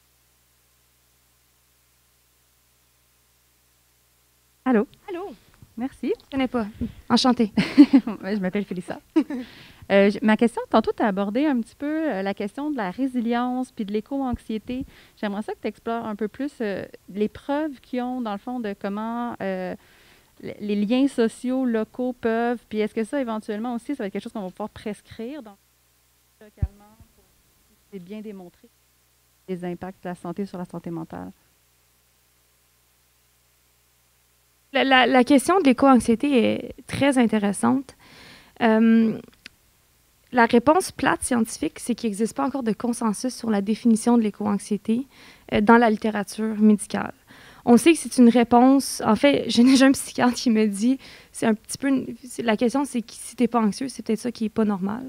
Speaker 7: Allô?
Speaker 11: Allô? Merci.
Speaker 7: Je ne connais pas. Enchantée.
Speaker 11: Je m'appelle Félissa. Ma question, tantôt, tu as abordé un petit peu la question de la résilience puis de l'éco-anxiété. J'aimerais ça que tu explores un peu plus les preuves qu'ils ont, dans le fond, de comment les liens sociaux locaux peuvent, puis est-ce que ça, éventuellement aussi, ça va être quelque chose qu'on va pouvoir prescrire localement pour c'est bien démontré les impacts de la santé sur la santé mentale?
Speaker 7: La question de l'éco-anxiété est très intéressante. La réponse plate scientifique, c'est qu'il n'existe pas encore de consensus sur la définition de l'éco-anxiété dans la littérature médicale. On sait que c'est une réponse. En fait, j'ai déjà un psychiatre qui me dit, c'est un petit peu. La question, c'est que si tu n'es pas anxieux, c'est peut-être ça qui n'est pas normal.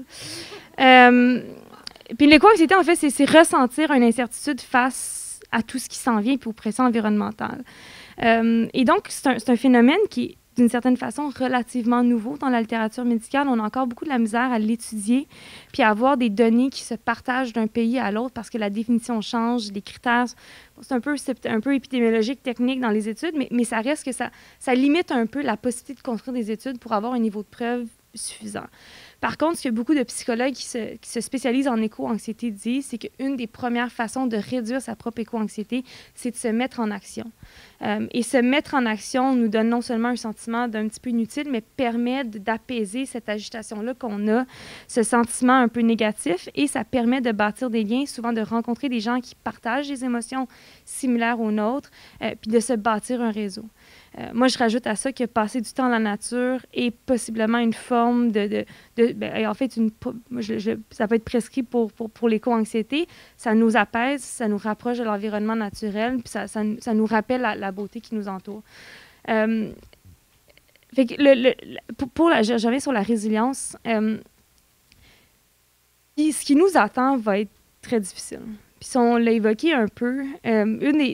Speaker 7: Puis l'éco-anxiété, en fait, c'est ressentir une incertitude face à tout ce qui s'en vient, puis aux pressions environnementales. Et donc, c'est un phénomène qui est, d'une certaine façon, relativement nouveau dans la littérature médicale. On a encore beaucoup de la misère à l'étudier, puis à avoir des données qui se partagent d'un pays à l'autre parce que la définition change, les critères. C'est un peu épidémiologique, technique dans les études, mais ça reste que ça limite un peu la possibilité de construire des études pour avoir un niveau de preuve suffisant. Par contre, ce que beaucoup de psychologues qui se spécialisent en éco-anxiété disent, c'est qu'une des premières façons de réduire sa propre éco-anxiété, c'est de se mettre en action. Et se mettre en action nous donne non seulement un sentiment d'un petit peu inutile, mais permet d'apaiser cette agitation-là qu'on a, ce sentiment un peu négatif, et ça permet de bâtir des liens, souvent de rencontrer des gens qui partagent des émotions similaires aux nôtres, puis de se bâtir un réseau. Moi, je rajoute à ça que passer du temps dans la nature est possiblement une forme en fait, ça peut être prescrit pour l'éco-anxiété. Ça nous apaise, ça nous rapproche de l'environnement naturel, puis ça nous rappelle la beauté qui nous entoure. Fait que je reviens sur la résilience. Ce qui nous attend va être très difficile. Puis on l'a évoqué un peu, un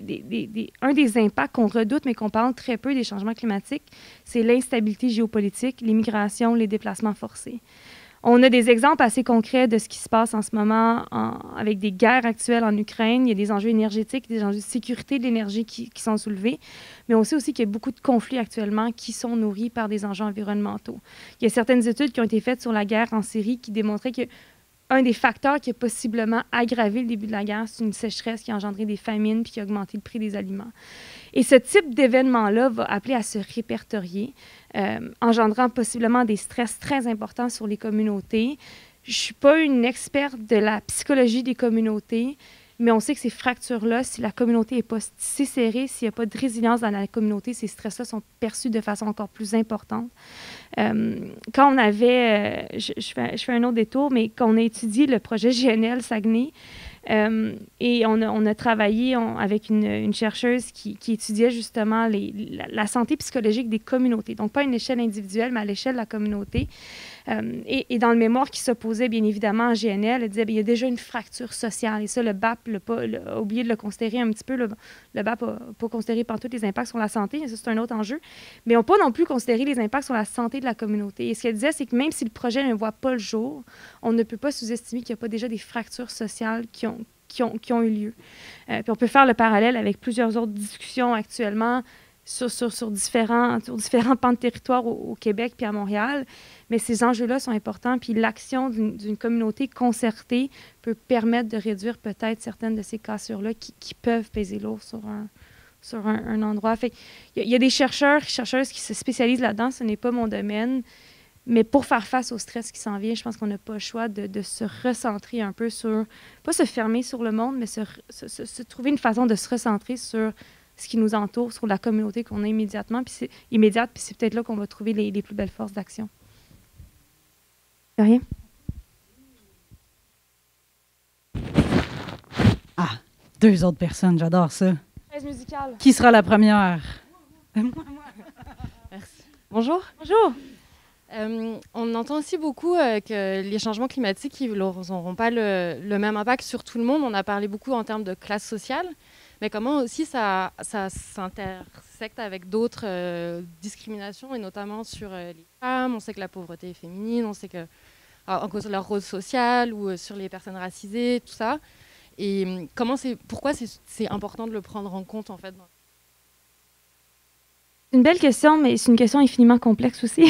Speaker 7: des impacts qu'on redoute, mais qu'on parle très peu des changements climatiques, c'est l'instabilité géopolitique, l'immigration, les déplacements forcés. On a des exemples assez concrets de ce qui se passe en ce moment avec des guerres actuelles en Ukraine. Il y a des enjeux énergétiques, des enjeux de sécurité de l'énergie qui sont soulevés, mais on sait aussi qu'il y a beaucoup de conflits actuellement qui sont nourris par des enjeux environnementaux. Il y a certaines études qui ont été faites sur la guerre en Syrie qui démontraient que un des facteurs qui a possiblement aggravé le début de la guerre, c'est une sécheresse qui a engendré des famines puis qui a augmenté le prix des aliments. Et ce type d'événement-là va appeler à se répertorier, engendrant possiblement des stress très importants sur les communautés. Je ne suis pas une experte de la psychologie des communautés, mais on sait que ces fractures-là, si la communauté n'est pas si serrée, s'il n'y a pas de résilience dans la communauté, ces stress-là sont perçus de façon encore plus importante. Quand on avait, je fais un autre détour, mais quand on a étudié le projet GNL Saguenay, et on a travaillé avec une chercheuse qui étudiait justement la santé psychologique des communautés. Donc, pas à une échelle individuelle, mais à l'échelle de la communauté. Et dans le mémoire qui s'opposait, bien évidemment, à GNL, elle disait qu'il y a déjà une fracture sociale. Et ça, le BAP a oublié de le considérer un petit peu. Le BAP n'a pas considéré partout les impacts sur la santé. Ça, c'est un autre enjeu. Mais on n'a pas non plus considéré les impacts sur la santé de la communauté. Et ce qu'elle disait, c'est que même si le projet ne voit pas le jour, on ne peut pas sous-estimer qu'il n'y a pas déjà des fractures sociales qui ont eu lieu. Puis on peut faire le parallèle avec plusieurs autres discussions actuellement sur différents pans de territoire au Québec puis à Montréal. Mais ces enjeux-là sont importants, puis l'action d'une communauté concertée peut permettre de réduire peut-être certaines de ces cassures-là qui peuvent peser lourd sur un endroit. Fait il y a des chercheuses qui se spécialisent là-dedans, ce n'est pas mon domaine, mais pour faire face au stress qui s'en vient, je pense qu'on n'a pas le choix de se recentrer un peu sur, pas se fermer sur le monde, mais se trouver une façon de se recentrer sur ce qui nous entoure, sur la communauté qu'on a immédiatement, puis c'est peut-être là qu'on va trouver les plus belles forces d'action. De rien?
Speaker 2: Ah, 2 autres personnes, j'adore ça.
Speaker 7: Chaise musicale.
Speaker 2: Qui sera la première?
Speaker 12: Merci. Bonjour.
Speaker 7: Bonjour.
Speaker 12: On entend aussi beaucoup que les changements climatiques n'auront pas le même impact sur tout le monde. On a parlé beaucoup en termes de classe sociale, mais comment aussi ça s'intersecte avec d'autres discriminations, et notamment sur les femmes. On sait que la pauvreté est féminine, on sait que en cause de leur rôle social ou sur les personnes racisées, tout ça. Et pourquoi c'est important de le prendre en compte en fait
Speaker 7: Une belle question, mais c'est une question infiniment complexe aussi.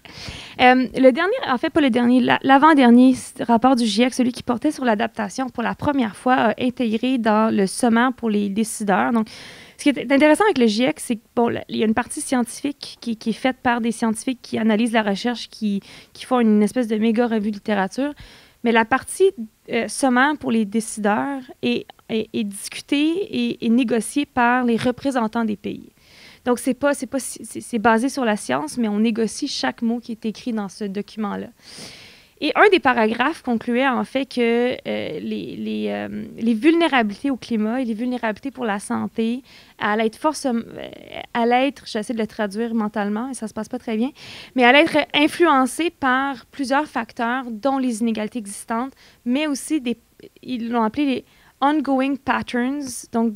Speaker 7: Le dernier, en fait, pas le dernier, l'avant-dernier rapport du GIEC, celui qui portait sur l'adaptation, pour la première fois, a intégré dans le sommaire pour les décideurs. Donc, ce qui est intéressant avec le GIEC, c'est qu'il y a une partie scientifique qui est faite par des scientifiques qui analysent la recherche, qui font une espèce de méga revue de littérature. Mais la partie sommaire pour les décideurs est discutée et négociée par les représentants des pays. Donc, c'est basé sur la science, mais on négocie chaque mot qui est écrit dans ce document-là. Et un des paragraphes concluait en fait que les vulnérabilités au climat et les vulnérabilités pour la santé allaient être, j'essaie de le traduire mentalement, et ça ne se passe pas très bien, mais allaient être influencées par plusieurs facteurs, dont les inégalités existantes, mais aussi ils l'ont appelé les ongoing patterns, donc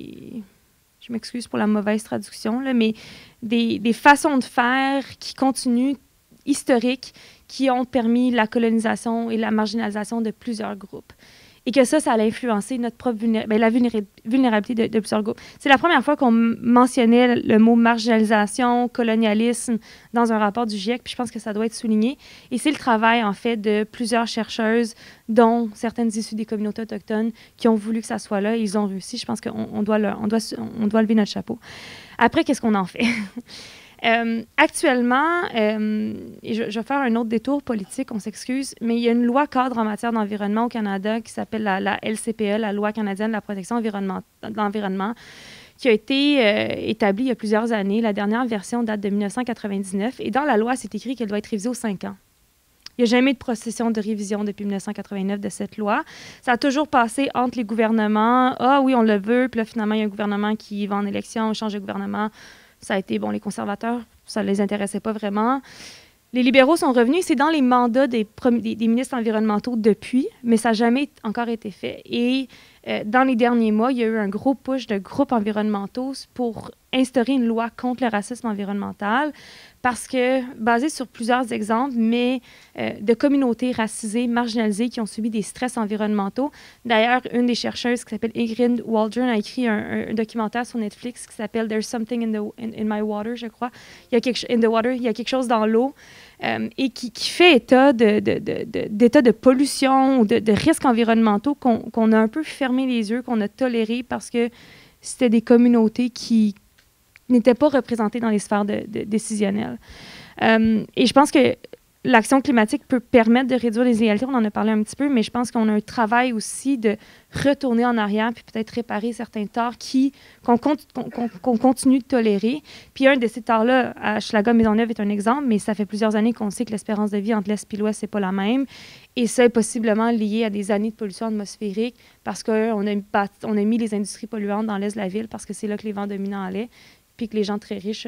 Speaker 7: je m'excuse pour la mauvaise traduction, là, mais des façons de faire qui continuent, historiques, qui ont permis la colonisation et la marginalisation de plusieurs groupes. Et que ça allait influencer notre propre la vulnérabilité de plusieurs groupes. C'est la première fois qu'on mentionnait le mot marginalisation, colonialisme dans un rapport du GIEC, puis je pense que ça doit être souligné. Et c'est le travail, en fait, de plusieurs chercheuses, dont certaines issues des communautés autochtones, qui ont voulu que ça soit là. Et ils ont réussi. Je pense qu'on doit lever notre chapeau. Après, qu'est-ce qu'on en fait? Actuellement, et je vais faire un autre détour politique, on s'excuse, mais il y a une loi cadre en matière d'environnement au Canada qui s'appelle la LCPE, la Loi canadienne de la protection de l'environnement, qui a été établie il y a plusieurs années. La dernière version date de 1999, et dans la loi, c'est écrit qu'elle doit être révisée aux 5 ans. Il n'y a jamais eu de procession de révision depuis 1989 de cette loi. Ça a toujours passé entre les gouvernements. Ah oui, on le veut, puis là, finalement, il y a un gouvernement qui va en élection, on change de gouvernement. Ça a été, les conservateurs, ça ne les intéressait pas vraiment. Les libéraux sont revenus. C'est dans les mandats des ministres environnementaux depuis, mais ça n'a jamais encore été fait. Et dans les derniers mois, il y a eu un gros push de groupes environnementaux pour instaurer une loi contre le racisme environnemental, parce que, basé sur plusieurs exemples, mais de communautés racisées, marginalisées, qui ont subi des stress environnementaux. D'ailleurs, une des chercheuses qui s'appelle Ingrid Waldron a écrit un documentaire sur Netflix qui s'appelle « There's something in my water », je crois. Il y a quelque chose dans l'eau, et qui fait état d'état de pollution ou de risques environnementaux qu'on a un peu fermé les yeux, qu'on a toléré parce que c'était des communautés qui n'étaient pas représentées dans les sphères décisionnelles. Et je pense que l'action climatique peut permettre de réduire les inégalités, on en a parlé un petit peu, mais je pense qu'on a un travail aussi de retourner en arrière puis peut-être réparer certains torts qu'on continue de tolérer. Puis un de ces torts-là, à Hochelaga-Maisonneuve est un exemple, mais ça fait plusieurs années qu'on sait que l'espérance de vie entre l'Est et l'Ouest, c'est pas la même. Et ça est possiblement lié à des années de pollution atmosphérique parce qu'on a mis les industries polluantes dans l'Est de la ville parce que c'est là que les vents dominants allaient, puis que les gens très riches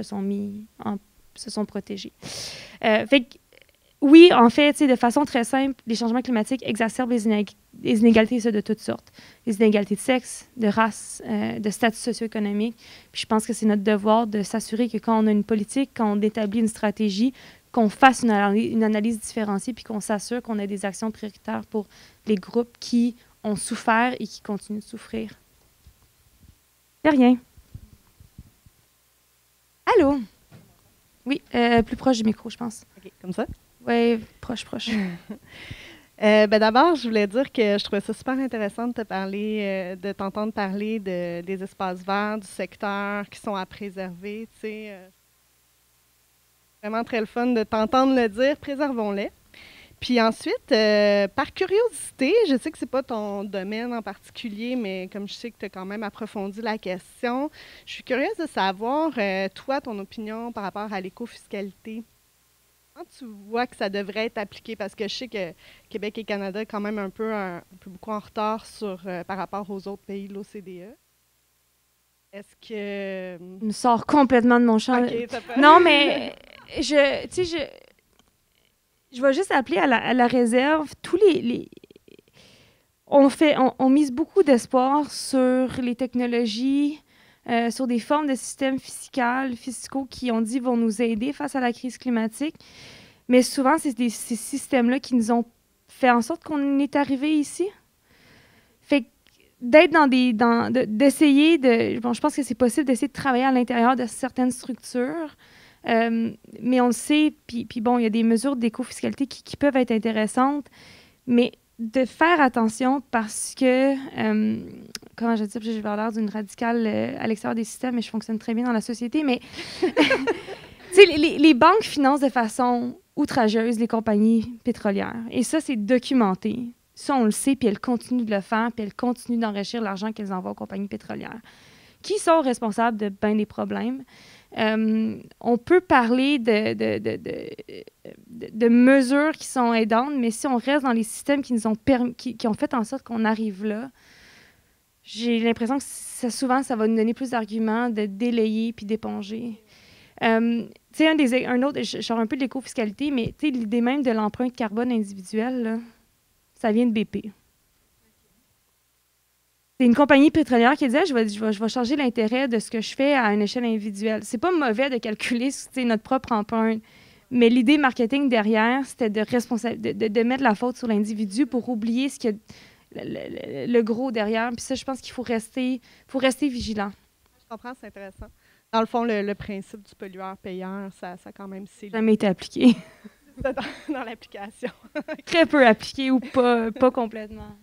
Speaker 7: se sont protégés. Fait que, oui, en fait, de façon très simple, les changements climatiques exacerbent les inégalités de toutes sortes. Les inégalités de sexe, de race, de statut socio-économique. Puis je pense que c'est notre devoir de s'assurer que quand on a une politique, quand on établit une stratégie, qu'on fasse une analyse différenciée puis qu'on s'assure qu'on a des actions prioritaires pour les groupes qui ont souffert et qui continuent de souffrir. De rien. Allô? Oui, plus proche du micro, je pense.
Speaker 4: OK, comme ça?
Speaker 7: Oui, proche.
Speaker 4: D'abord, je voulais dire que je trouvais ça super intéressant de t'entendre parler des espaces verts, du secteur qui sont à préserver. Vraiment très le fun de t'entendre le dire, préservons-les. Puis ensuite, par curiosité, je sais que ce n'est pas ton domaine en particulier, mais comme je sais que tu as quand même approfondi la question, je suis curieuse de savoir, toi, ton opinion par rapport à l'écofiscalité. Comment tu vois que ça devrait être appliqué? Parce que je sais que Québec et Canada est quand même un peu beaucoup en retard par rapport aux autres pays de l'OCDE. Est-ce que...
Speaker 7: Je me sors complètement de mon champ.
Speaker 4: Okay,
Speaker 7: non, mais je vais juste appeler à la réserve. On mise beaucoup d'espoir sur les technologies, sur des formes de systèmes fiscaux qui, on dit, vont nous aider face à la crise climatique. Mais souvent, c'est ces systèmes-là qui nous ont fait en sorte qu'on est arrivé ici. Fait que d'être d'essayer de... Bon, je pense que c'est possible d'essayer de travailler à l'intérieur de certaines structures, mais on le sait, puis bon, il y a des mesures d'éco-fiscalité qui peuvent être intéressantes, mais de faire attention parce que, comment je dis, j'ai l'air d'une radicale à l'extérieur des systèmes, mais je fonctionne très bien dans la société, mais tu sais, les banques financent de façon outrageuse les compagnies pétrolières, et ça, c'est documenté. Ça, on le sait, puis elles continuent de le faire, puis elles continuent d'enrichir l'argent qu'elles envoient aux compagnies pétrolières, qui sont responsables de bien des problèmes. On peut parler de mesures qui sont aidantes, mais si on reste dans les systèmes qui nous ont qui ont fait en sorte qu'on arrive là, j'ai l'impression que souvent, ça va nous donner plus d'arguments de délayer puis d'éponger. Tu sais, un autre, je sors un peu de l'éco-fiscalité, mais tu sais, l'idée même de l'empreinte carbone individuelle, là, ça vient de BP. C'est une compagnie pétrolière qui disait je vais charger l'intérêt de ce que je fais à une échelle individuelle. C'est pas mauvais de calculer notre propre empreinte, mais l'idée marketing derrière, c'était de mettre la faute sur l'individu pour oublier ce qu'il y a le gros derrière. Puis ça, je pense qu'il faut rester vigilant.
Speaker 4: Je comprends, c'est intéressant. Dans le fond, le principe du pollueur-payeur, ça quand même...
Speaker 7: jamais été appliqué.
Speaker 4: dans l'application.
Speaker 7: Très peu appliqué ou pas complètement.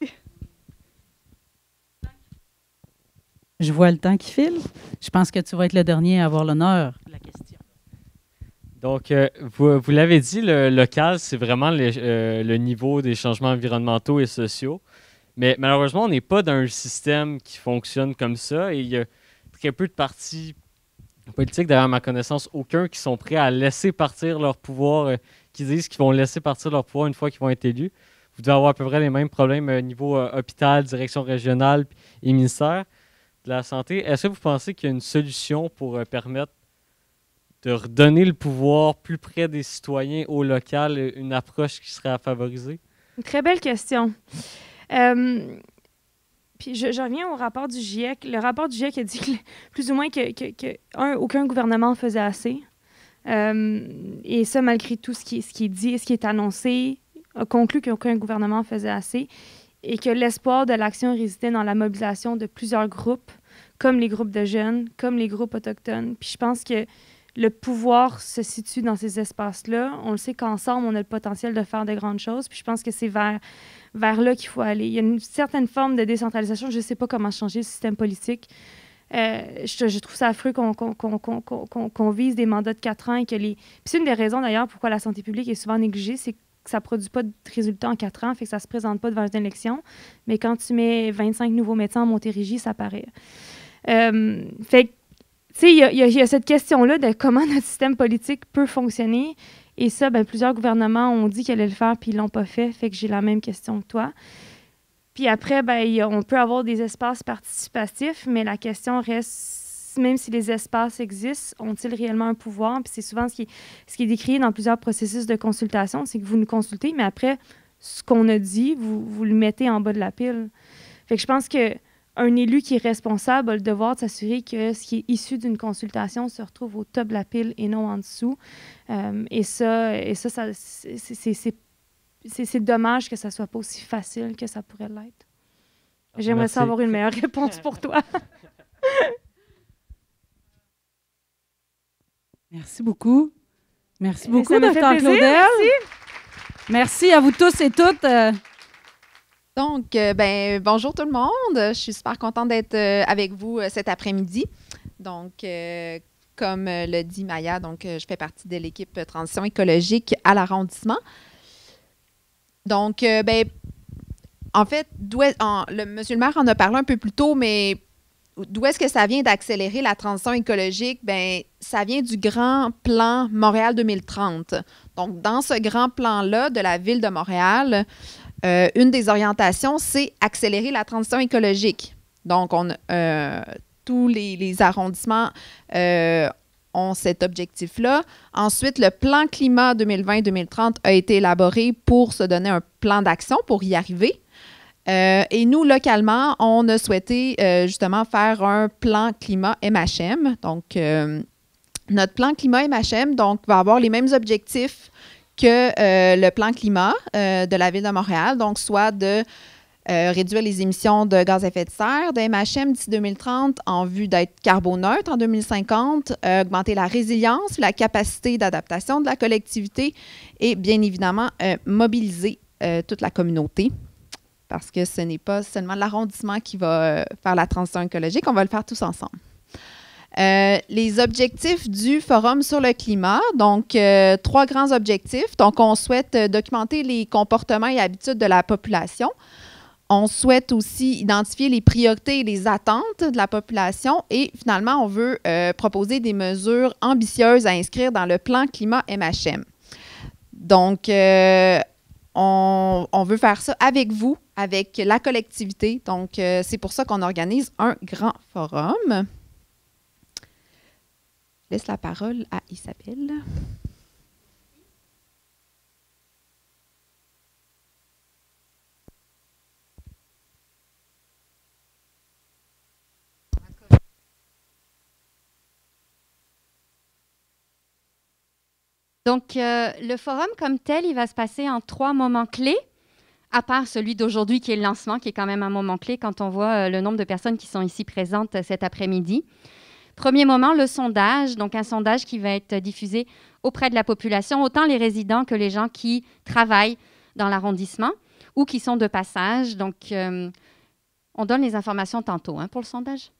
Speaker 2: Je vois le temps qui file. Je pense que tu vas être le dernier à avoir l'honneur de la question.
Speaker 13: Donc, vous l'avez dit, le local, c'est vraiment le niveau des changements environnementaux et sociaux. Mais malheureusement, on n'est pas dans un système qui fonctionne comme ça. Et il y a très peu de partis politiques, d'ailleurs, à ma connaissance, aucun qui sont prêts à laisser partir leur pouvoir, qui disent qu'ils vont laisser partir leur pouvoir une fois qu'ils vont être élus. Vous devez avoir à peu près les mêmes problèmes au niveau hôpital, direction régionale et ministère de la Santé. Est-ce que vous pensez qu'il y a une solution pour permettre de redonner le pouvoir plus près des citoyens au local, une approche qui serait à favoriser?
Speaker 7: Une très belle question. Puis je reviens au rapport du GIEC. Le rapport du GIEC a dit plus ou moins qu'aucun gouvernement faisait assez. Et ça, malgré tout ce qui est dit et ce qui est annoncé, a conclu qu'aucun gouvernement faisait assez et que l'espoir de l'action résidait dans la mobilisation de plusieurs groupes, comme les groupes de jeunes, comme les groupes autochtones. Puis je pense que le pouvoir se situe dans ces espaces-là. On le sait qu'ensemble, on a le potentiel de faire de grandes choses. Puis je pense que c'est vers là qu'il faut aller. Il y a une certaine forme de décentralisation. Je ne sais pas comment changer le système politique. Je trouve ça affreux qu'on vise des mandats de 4 ans et que Puis c'est une des raisons, d'ailleurs, pourquoi la santé publique est souvent négligée, c'est que ça ne produit pas de résultats en 4 ans, fait que ça ne se présente pas devant une élection. Mais quand tu mets 25 nouveaux médecins en Montérégie, ça paraît. Fait que, tu sais, il y a cette question-là de comment notre système politique peut fonctionner. Et ça, ben, plusieurs gouvernements ont dit qu'ils allaient le faire, puis ils ne l'ont pas fait. Fait que j'ai la même question que toi. Puis après, ben, on peut avoir des espaces participatifs, mais la question reste, même si les espaces existent, ont-ils réellement un pouvoir? Puis c'est souvent ce qui est décrit dans plusieurs processus de consultation, c'est que vous nous consultez, mais après, ce qu'on a dit, vous le mettez en bas de la pile. Fait que je pense que un élu qui est responsable a le devoir de s'assurer que ce qui est issu d'une consultation se retrouve au top de la pile et non en dessous. Et ça c'est dommage que ça ne soit pas aussi facile que ça pourrait l'être. J'aimerais ça avoir une meilleure réponse pour toi.
Speaker 2: Merci beaucoup. Merci beaucoup,
Speaker 7: ça m'a fait
Speaker 2: Dr.
Speaker 7: plaisir,
Speaker 2: Claudel.
Speaker 7: merci.
Speaker 2: Merci à vous tous et toutes.
Speaker 14: Donc, bonjour tout le monde. Je suis super contente d'être avec vous cet après-midi. Donc, comme le dit Maya, donc, je fais partie de l'équipe Transition écologique à l'arrondissement. Donc, en fait, monsieur le maire en a parlé un peu plus tôt, mais d'où est-ce que ça vient d'accélérer la transition écologique? Bien, ça vient du grand plan Montréal 2030. Donc, dans ce grand plan-là de la Ville de Montréal, une des orientations, c'est accélérer la transition écologique. Donc, tous les arrondissements ont cet objectif-là. Ensuite, le plan climat 2020-2030 a été élaboré pour se donner un plan d'action pour y arriver. Et nous, localement, on a souhaité justement faire un plan climat MHM. Donc, notre plan climat MHM va avoir les mêmes objectifs que le plan climat de la Ville de Montréal, donc soit de réduire les émissions de gaz à effet de serre de MHM d'ici 2030 en vue d'être carboneutre en 2050, augmenter la résilience, la capacité d'adaptation de la collectivité et bien évidemment mobiliser toute la communauté parce que ce n'est pas seulement l'arrondissement qui va faire la transition écologique, on va le faire tous ensemble. Les objectifs du Forum sur le climat, donc 3 grands objectifs. Donc, on souhaite documenter les comportements et habitudes de la population. On souhaite aussi identifier les priorités et les attentes de la population. Et finalement, on veut proposer des mesures ambitieuses à inscrire dans le plan climat MHM. Donc, on veut faire ça avec vous, avec la collectivité. Donc, c'est pour ça qu'on organise un grand forum. Je laisse la parole à Isabelle.
Speaker 6: Donc, le forum comme tel, il va se passer en 3 moments clés, à part celui d'aujourd'hui qui est le lancement, qui est quand même un moment clé quand on voit le nombre de personnes qui sont ici présentes cet après-midi. Premier moment, le sondage, donc un sondage qui va être diffusé auprès de la population, autant les résidents que les gens qui travaillent dans l'arrondissement ou qui sont de passage. Donc, on donne les informations tantôt pour le sondage.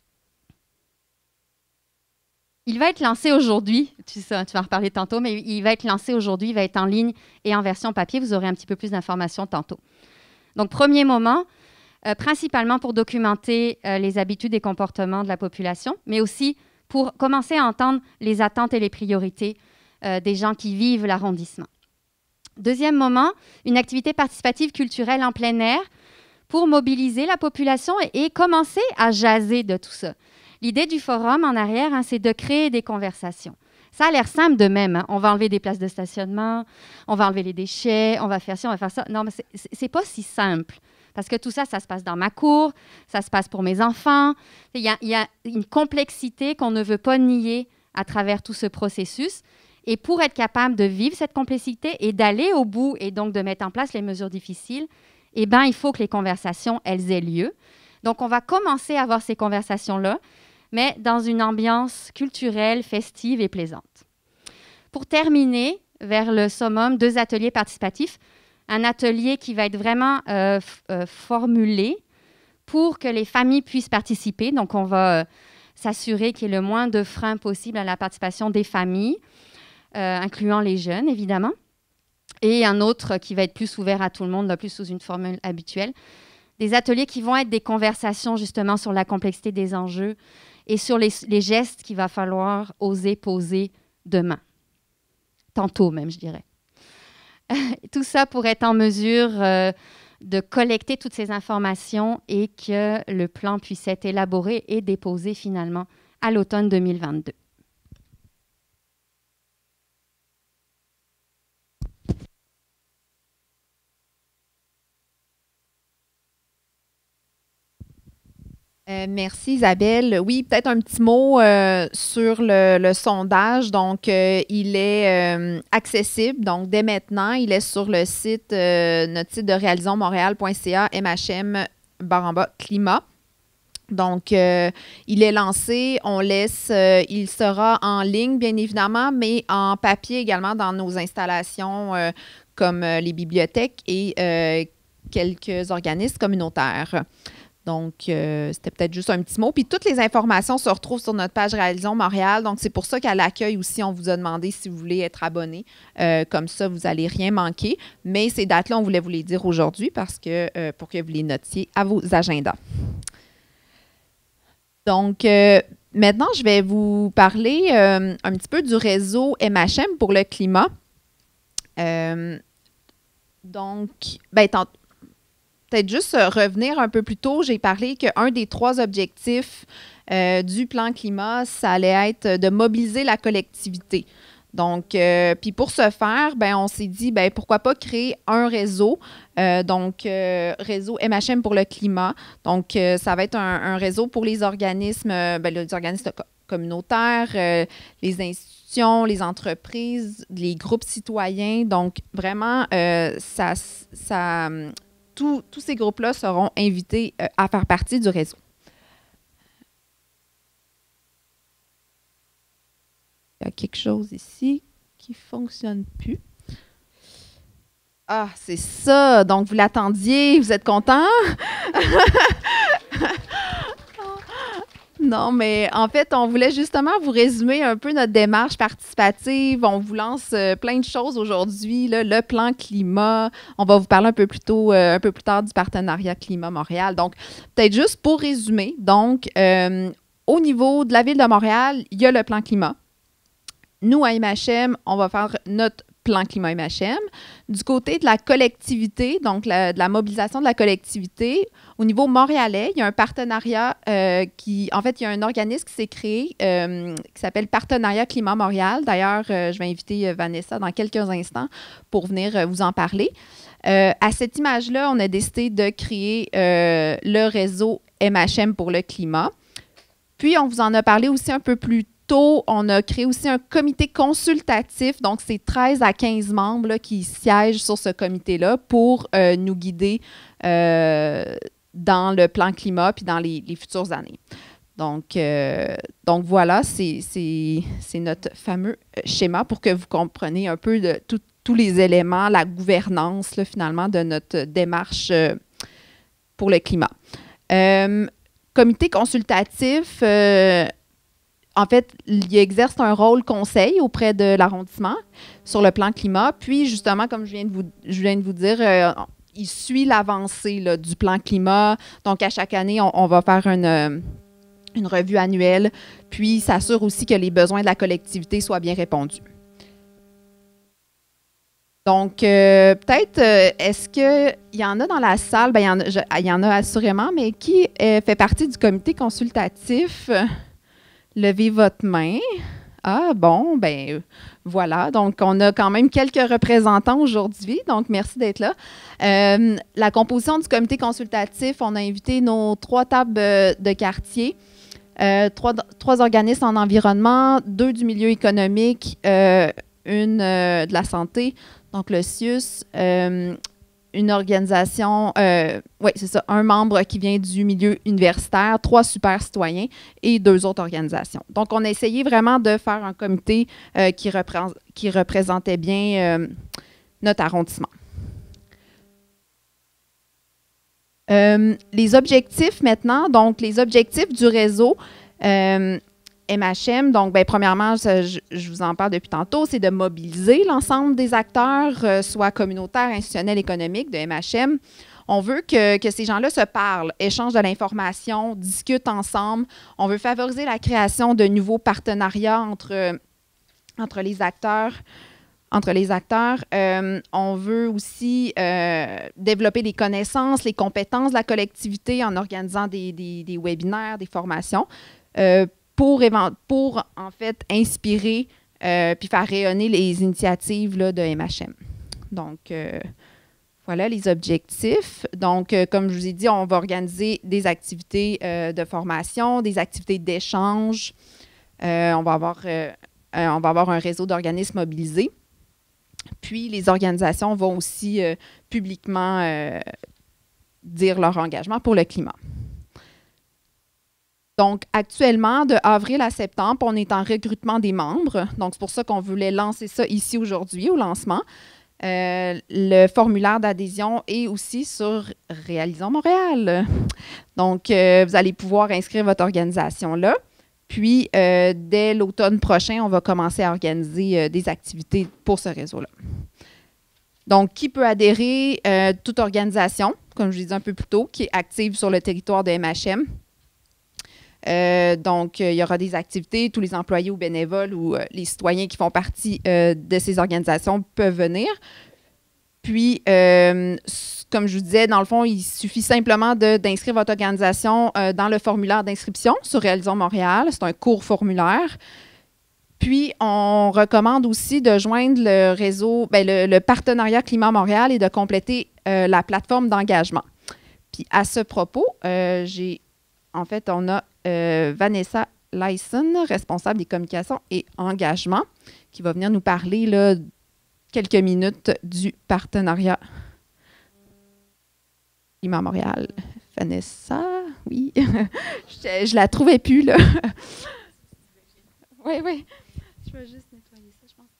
Speaker 6: Il va être lancé aujourd'hui, tu vas en reparler tantôt, mais il va être lancé aujourd'hui, il va être en ligne et en version papier. Vous aurez un petit peu plus d'informations tantôt. Donc, premier moment, principalement pour documenter les habitudes et comportements de la population, mais aussi pour commencer à entendre les attentes et les priorités des gens qui vivent l'arrondissement. Deuxième moment, une activité participative culturelle en plein air pour mobiliser la population et commencer à jaser de tout ça. L'idée du forum en arrière, c'est de créer des conversations. Ça a l'air simple de même. On va enlever des places de stationnement, on va enlever les déchets, on va faire ci, on va faire ça. Non, mais c'est pas si simple. Parce que tout ça, ça se passe dans ma cour, ça se passe pour mes enfants. Il y a une complexité qu'on ne veut pas nier à travers tout ce processus. Et pour être capable de vivre cette complexité et d'aller au bout et donc de mettre en place les mesures difficiles, eh bien, il faut que les conversations, elles aient lieu. Donc, on va commencer à avoir ces conversations-là, mais dans une ambiance culturelle, festive et plaisante. Pour terminer, vers le summum, 2 ateliers participatifs. Un atelier qui va être vraiment formulé pour que les familles puissent participer. Donc, on va s'assurer qu'il y ait le moins de freins possible à la participation des familles, incluant les jeunes, évidemment. Et un autre qui va être plus ouvert à tout le monde, là, plus sous une formule habituelle. Des ateliers qui vont être des conversations, justement, sur la complexité des enjeux et sur les gestes qu'il va falloir oser poser demain. Tantôt même, je dirais. Tout ça pour être en mesure de collecter toutes ces informations et que le plan puisse être élaboré et déposé finalement à l'automne 2022.
Speaker 14: Merci Isabelle. Oui, peut-être un petit mot sur le sondage. Donc, il est accessible. Donc, dès maintenant, il est sur le site, notre site de réalisonmontréal.ca, MHM/climat. Donc, il est lancé. Il sera en ligne, bien évidemment, mais en papier également dans nos installations comme les bibliothèques et quelques organismes communautaires. Donc, c'était peut-être juste un petit mot. Puis, toutes les informations se retrouvent sur notre page Réalisons Montréal. Donc, c'est pour ça qu'à l'accueil aussi, on vous a demandé si vous voulez être abonné. Comme ça, vous n'allez rien manquer. Mais ces dates-là, on voulait vous les dire aujourd'hui parce que pour que vous les notiez à vos agendas. Donc, maintenant, je vais vous parler un petit peu du réseau MHM pour le climat. Donc, peut-être juste revenir un peu plus tôt, j'ai parlé qu'un des 3 objectifs du plan climat, ça allait être de mobiliser la collectivité. Donc, puis pour ce faire, on s'est dit, pourquoi pas créer un réseau, réseau MHM pour le climat. Donc, ça va être un réseau pour les organismes, les organismes communautaires, les institutions, les entreprises, les groupes citoyens. Donc, vraiment, tout tous ces groupes-là seront invités à faire partie du réseau. Il y a quelque chose ici qui ne fonctionne plus. Ah, c'est ça. Donc, vous l'attendiez. Vous êtes content? Non, mais en fait, on voulait justement vous résumer un peu notre démarche participative. On vous lance plein de choses aujourd'hui. Le plan climat. On va vous parler un peu plus tard du partenariat Climat Montréal. Donc, peut-être juste pour résumer. Donc, au niveau de la Ville de Montréal, il y a le plan climat. Nous, à MHM, on va faire notre plan climat MHM. Du côté de la collectivité, donc de la mobilisation de la collectivité, au niveau montréalais, il y a un partenariat il y a un organisme qui s'est créé qui s'appelle Partenariat Climat Montréal. D'ailleurs, je vais inviter Vanessa dans quelques instants pour venir vous en parler. À cette image-là, on a décidé de créer le réseau MHM pour le climat. Puis, on vous en a parlé aussi un peu plus tôt. On a créé aussi un comité consultatif, donc c'est 13 à 15 membres là, qui siègent sur ce comité-là pour nous guider dans le plan climat puis dans les futures années. Donc voilà, c'est notre fameux schéma pour que vous compreniez un peu de tous les éléments, la gouvernance là, finalement de notre démarche pour le climat. Comité consultatif, en fait, il exerce un rôle conseil auprès de l'arrondissement sur le plan climat. Puis, justement, comme je viens de vous dire, il suit l'avancée du plan climat. Donc, à chaque année, on va faire une revue annuelle. Puis, s'assure aussi que les besoins de la collectivité soient bien répondus. Donc, peut-être, est-ce qu'il y en a dans la salle? Bien, il y en a assurément, mais qui fait partie du comité consultatif? Levez votre main. Ah, bon, ben voilà. Donc, on a quand même quelques représentants aujourd'hui. Donc, merci d'être là. La composition du comité consultatif, on a invité nos 3 tables de quartier, 3 organismes en environnement, 2 du milieu économique, une de la santé, donc le CIUS, une organisation, oui, c'est ça, un membre qui vient du milieu universitaire, 3 super citoyens et 2 autres organisations. Donc, on a essayé vraiment de faire un comité qui représentait bien notre arrondissement. Les objectifs maintenant, donc les objectifs du réseau MHM, donc bien, premièrement, je vous en parle depuis tantôt, c'est de mobiliser l'ensemble des acteurs, soit communautaires, institutionnels, économiques de MHM. On veut que ces gens-là se parlent, échangent de l'information, discutent ensemble. On veut favoriser la création de nouveaux partenariats entre les acteurs. On veut aussi développer les connaissances, les compétences de la collectivité en organisant des webinaires, des formations, pour en fait inspirer puis faire rayonner les initiatives là, de MHM. Donc, voilà les objectifs. Donc, comme je vous ai dit, on va organiser des activités de formation, des activités d'échange. On va avoir un réseau d'organismes mobilisés. Puis, les organisations vont aussi publiquement dire leur engagement pour le climat. Donc, actuellement, de avril à septembre, on est en recrutement des membres. Donc, c'est pour ça qu'on voulait lancer ça ici aujourd'hui, au lancement. Le formulaire d'adhésion est aussi sur Réalisons Montréal. Donc, vous allez pouvoir inscrire votre organisation là. Puis, dès l'automne prochain, on va commencer à organiser des activités pour ce réseau-là. Donc, qui peut adhérer? Toute organisation, comme je vous disais un peu plus tôt, qui est active sur le territoire de MHM. Donc, il y aura des activités, tous les employés ou bénévoles ou les citoyens qui font partie de ces organisations peuvent venir. Puis, comme je vous disais, dans le fond, il suffit simplement d'inscrire votre organisation dans le formulaire d'inscription sur Réalisons Montréal. C'est un court formulaire. Puis, on recommande aussi de joindre le réseau, le partenariat Climat Montréal et de compléter la plateforme d'engagement. Puis, à ce propos, on a Vanessa Lyson, responsable des communications et engagement, qui va venir nous parler là, quelques minutes du partenariat. Climat Montréal. Vanessa, oui. je la trouvais plus, là. Oui, oui. Je vais juste nettoyer ça, je pense.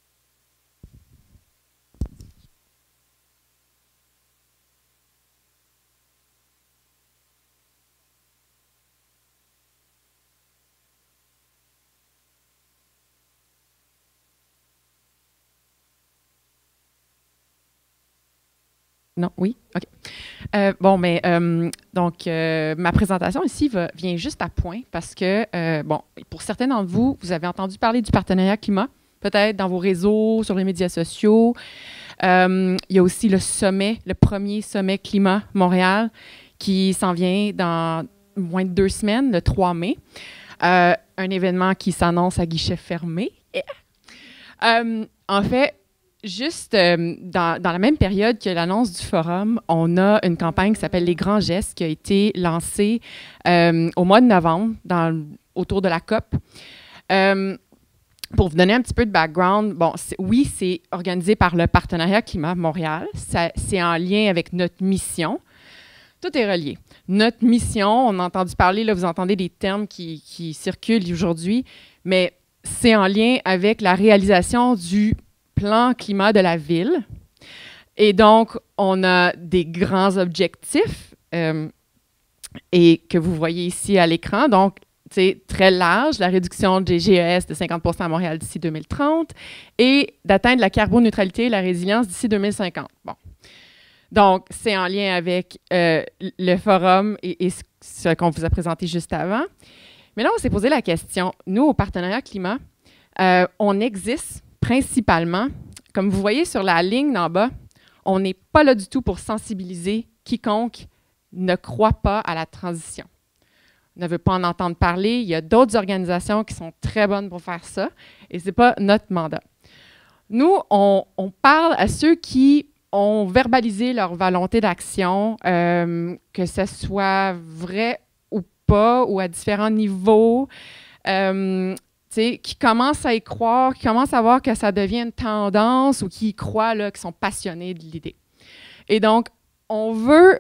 Speaker 14: Non, oui, OK. Ma présentation ici vient juste à point parce que, pour certains d'entre vous, vous avez entendu parler du partenariat climat, peut-être dans vos réseaux, sur les médias sociaux. Il y a aussi le premier sommet climat Montréal qui s'en vient dans moins de 2 semaines, le 3 mai. Un événement qui s'annonce à guichet fermé. En fait, juste dans la même période que l'annonce du forum, on a une campagne qui s'appelle Les Grands Gestes qui a été lancée au mois de novembre autour de la COP. Pour vous donner un petit peu de background, c'est organisé par le Partenariat Climat Montréal. C'est en lien avec notre mission. Tout est relié. Notre mission, on a entendu parler, là, vous entendez des termes qui circulent aujourd'hui, mais c'est en lien avec la réalisation du plan climat de la ville. Et donc, on a des grands objectifs et que vous voyez ici à l'écran. Donc, c'est très large, la réduction des GES de 50 % à Montréal d'ici 2030 et d'atteindre la carboneutralité et la résilience d'ici 2050. Bon. Donc, c'est en lien avec le forum et ce qu'on vous a présenté juste avant. Mais là, on s'est posé la question. Nous, au Partenariat Climat, on existe principalement, comme vous voyez sur la ligne d'en bas, on n'est pas là du tout pour sensibiliser quiconque ne croit pas à la transition. Ne veut pas en entendre parler. Il y a d'autres organisations qui sont très bonnes pour faire ça et ce n'est pas notre mandat. Nous, on parle à ceux qui ont verbalisé leur volonté d'action, que ce soit vrai ou pas, ou à différents niveaux, qui commencent à y croire, qui commencent à voir que ça devient une tendance ou qui y croient, là, qui sont passionnés de l'idée. Et donc, on veut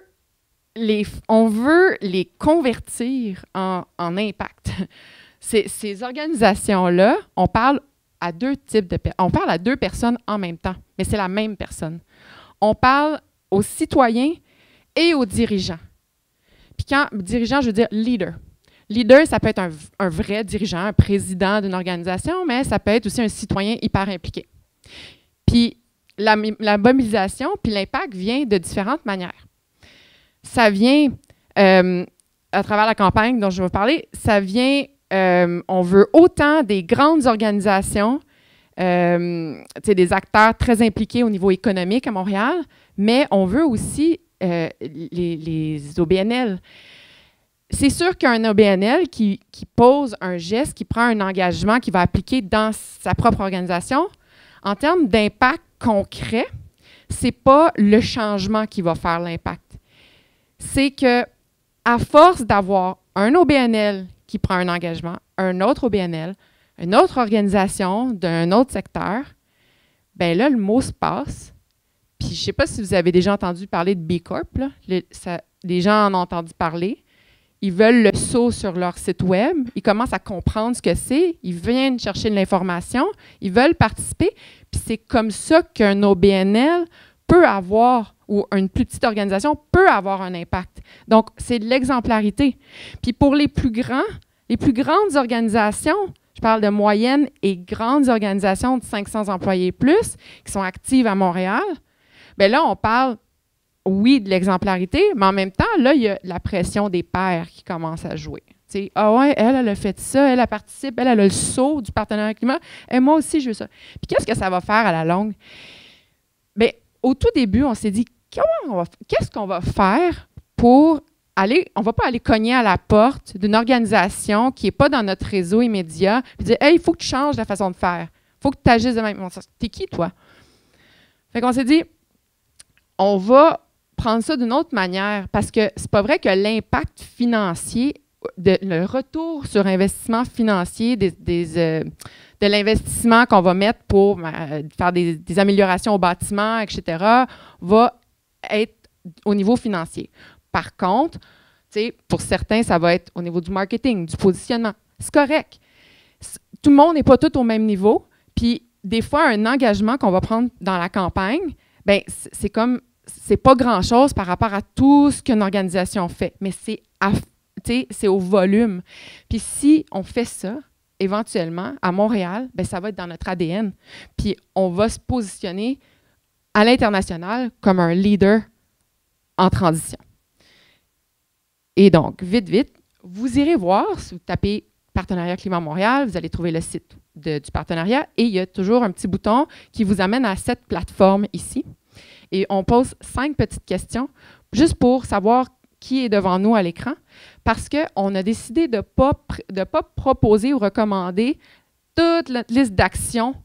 Speaker 14: les convertir en impact. Ces organisations-là, on parle à deux personnes en même temps, mais c'est la même personne. On parle aux citoyens et aux dirigeants. Puis quand dirigeant, je veux dire leader. Leader, ça peut être un vrai dirigeant, un président d'une organisation, mais ça peut être aussi un citoyen hyper impliqué. Puis la mobilisation, puis l'impact vient de différentes manières. Ça vient, à travers la campagne dont je vais vous parler, ça vient, on veut autant des grandes organisations, des acteurs très impliqués au niveau économique à Montréal, mais on veut aussi les OBNL. C'est sûr qu'un OBNL qui pose un geste, qui prend un engagement, qui va appliquer dans sa propre organisation, en termes d'impact concret, ce n'est pas le changement qui va faire l'impact. C'est que à force d'avoir un OBNL qui prend un engagement, un autre OBNL, une autre organisation d'un autre secteur, bien là, le mot se passe. Puis je ne sais pas si vous avez déjà entendu parler de B Corp. Là. Les gens en ont entendu parler. Ils veulent le saut sur leur site web. Ils commencent à comprendre ce que c'est. Ils viennent chercher de l'information. Ils veulent participer. Puis c'est comme ça qu'un OBNL peut avoir, ou une plus petite organisation peut avoir un impact. Donc, c'est de l'exemplarité. Puis pour les plus grandes organisations, je parle de moyennes et grandes organisations de 500 employés plus, qui sont actives à Montréal, bien là, on parle, oui, de l'exemplarité, mais en même temps, là, il y a la pression des pairs qui commence à jouer. T'sais, ah ouais, elle a fait ça, elle participe, elle a le saut du partenariat climat, et moi aussi, je veux ça. Puis qu'est-ce que ça va faire à la longue? Bien, au tout début, on s'est dit, qu'est-ce qu'on va faire pour aller, on ne va pas aller cogner à la porte d'une organisation qui n'est pas dans notre réseau immédiat et dire, hey, il faut que tu changes la façon de faire. Il faut que tu agisses de même. T'es qui, toi? Fait qu'on s'est dit, on va prendre ça d'une autre manière parce que c'est pas vrai que l'impact financier, le retour sur investissement financier de l'investissement qu'on va mettre pour faire des améliorations au bâtiment, etc., va être
Speaker 15: au niveau financier. Par contre, pour certains, ça va être au niveau du marketing, du positionnement. C'est correct. Tout le monde n'est pas tout au même niveau. Puis, des fois, un engagement qu'on va prendre dans la campagne, ben c'est pas grand-chose par rapport à tout ce qu'une organisation fait, mais c'est au volume. Puis, si on fait ça, éventuellement, à Montréal, ben ça va être dans notre ADN. Puis, on va se positionner à l'international comme un leader en transition. Et donc, vite, vous irez voir, si vous tapez Partenariat Climat Montréal, vous allez trouver le site du partenariat et il y a toujours un petit bouton qui vous amène à cette plateforme ici. Et on pose 5 petites questions juste pour savoir qui est devant nous à l'écran parce qu'on a décidé de ne pas proposer ou recommander toute la liste d'actions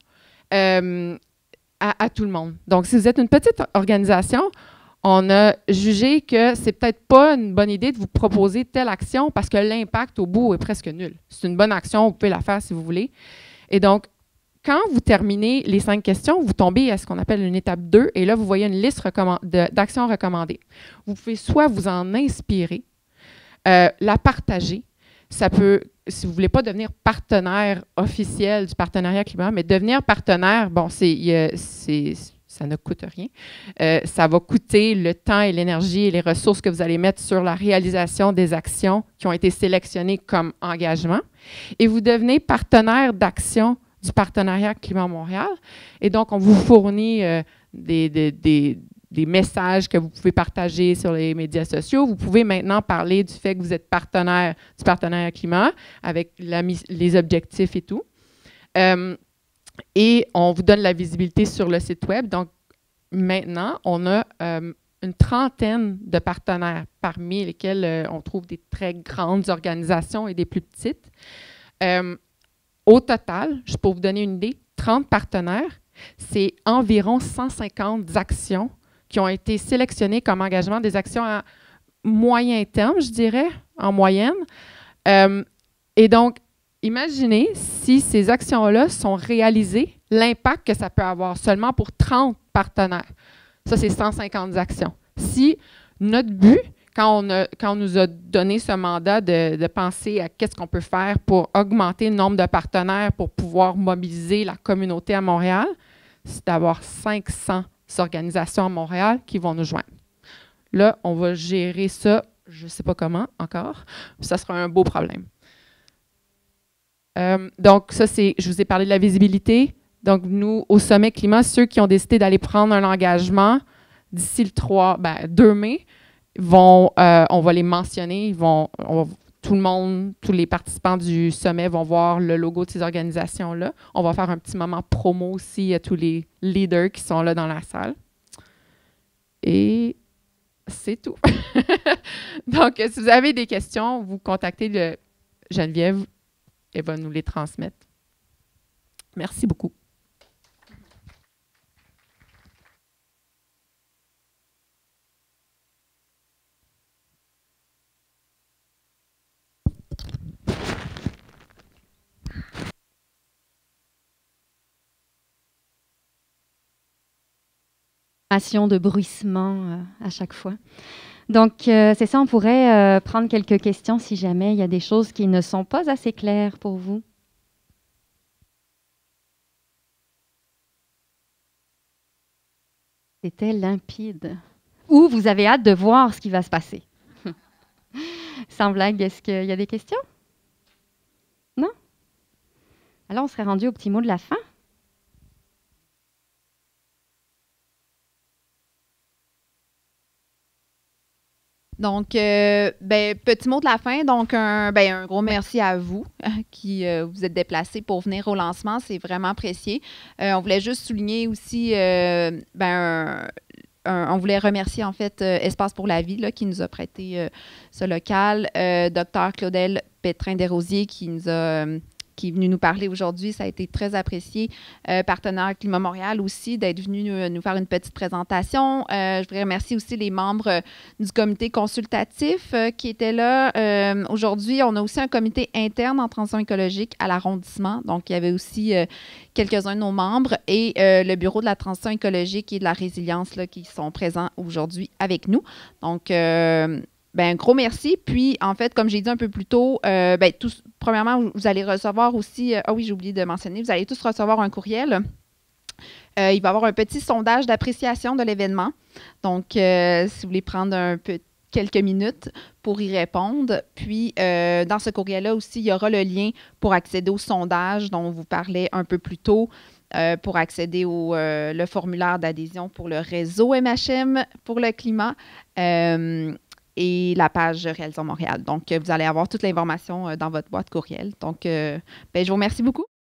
Speaker 15: à tout le monde. Donc, si vous êtes une petite organisation, on a jugé que c'est peut-être pas une bonne idée de vous proposer telle action parce que l'impact au bout est presque nul. C'est une bonne action, vous pouvez la faire si vous voulez. Et donc, quand vous terminez les 5 questions, vous tombez à ce qu'on appelle une étape 2 et là, vous voyez une liste d'actions recommandées. Vous pouvez soit vous en inspirer, la partager. Ça peut, si vous ne voulez pas devenir partenaire officiel du partenariat climat, mais devenir partenaire, bon, ça ne coûte rien. Ça va coûter le temps et l'énergie et les ressources que vous allez mettre sur la réalisation des actions qui ont été sélectionnées comme engagement. Et vous devenez partenaire d'action du Partenariat Climat Montréal. Et donc, on vous fournit des messages que vous pouvez partager sur les médias sociaux. Vous pouvez maintenant parler du fait que vous êtes partenaire du Partenariat Climat avec les objectifs et tout. Et on vous donne la visibilité sur le site web. Donc, maintenant, on a une trentaine de partenaires, parmi lesquels on trouve des très grandes organisations et des plus petites. Au total, juste pour vous donner une idée, 30 partenaires, c'est environ 150 actions qui ont été sélectionnées comme engagement, des actions à moyen terme, je dirais, en moyenne. Et donc, imaginez si ces actions-là sont réalisées, l'impact que ça peut avoir seulement pour 30 partenaires. Ça, c'est 150 actions. Si notre but, quand on nous a donné ce mandat de penser à qu'est-ce qu'on peut faire pour augmenter le nombre de partenaires pour pouvoir mobiliser la communauté à Montréal, c'est d'avoir 500 organisations à Montréal qui vont nous joindre. Là, on va gérer ça, je ne sais pas comment encore, ça sera un beau problème. Donc, ça, je vous ai parlé de la visibilité. Donc, nous, au Sommet Climat, ceux qui ont décidé d'aller prendre un engagement d'ici le 2 mai, on va les mentionner. Tout le monde, tous les participants du sommet vont voir le logo de ces organisations-là. On va faire un petit moment promo aussi à tous les leaders qui sont là dans la salle. Et c'est tout. Donc, si vous avez des questions, vous contactez Geneviève. Elle va nous les transmettre. Merci beaucoup.
Speaker 6: De bruissement à chaque fois. Donc, c'est ça, on pourrait prendre quelques questions si jamais il y a des choses qui ne sont pas assez claires pour vous. C'était limpide. Ou vous avez hâte de voir ce qui va se passer. Sans blague, est-ce qu'il y a des questions? Non? Alors, on serait rendu au petit mot de la fin.
Speaker 14: Donc, petit mot de la fin. Donc, un gros merci à vous qui vous êtes déplacés pour venir au lancement. C'est vraiment apprécié. On voulait juste souligner aussi, on voulait remercier en fait Espace pour la vie là, qui nous a prêté ce local. Dr Claudel Pétrin-Desrosiers qui qui est venu nous parler aujourd'hui. Ça a été très apprécié. Partenaire Climat Montréal aussi, d'être venu nous faire une petite présentation. Je voudrais remercier aussi les membres du comité consultatif qui étaient là. Aujourd'hui, on a aussi un comité interne en transition écologique à l'arrondissement. Donc, il y avait aussi quelques-uns de nos membres et le bureau de la transition écologique et de la résilience là, qui sont présents aujourd'hui avec nous. Donc, un gros merci. Puis, en fait, comme j'ai dit un peu plus tôt, premièrement, vous allez recevoir aussi, oui, j'ai oublié de mentionner, vous allez tous recevoir un courriel. Il va y avoir un petit sondage d'appréciation de l'événement. Donc, si vous voulez prendre quelques minutes pour y répondre. Puis, dans ce courriel-là aussi, il y aura le lien pour accéder au sondage dont on vous parlait un peu plus tôt, pour accéder au le formulaire d'adhésion pour le réseau MHM pour le climat. Et la page Réalisons Montréal. Donc, vous allez avoir toute l'information dans votre boîte courriel. Donc, je vous remercie beaucoup.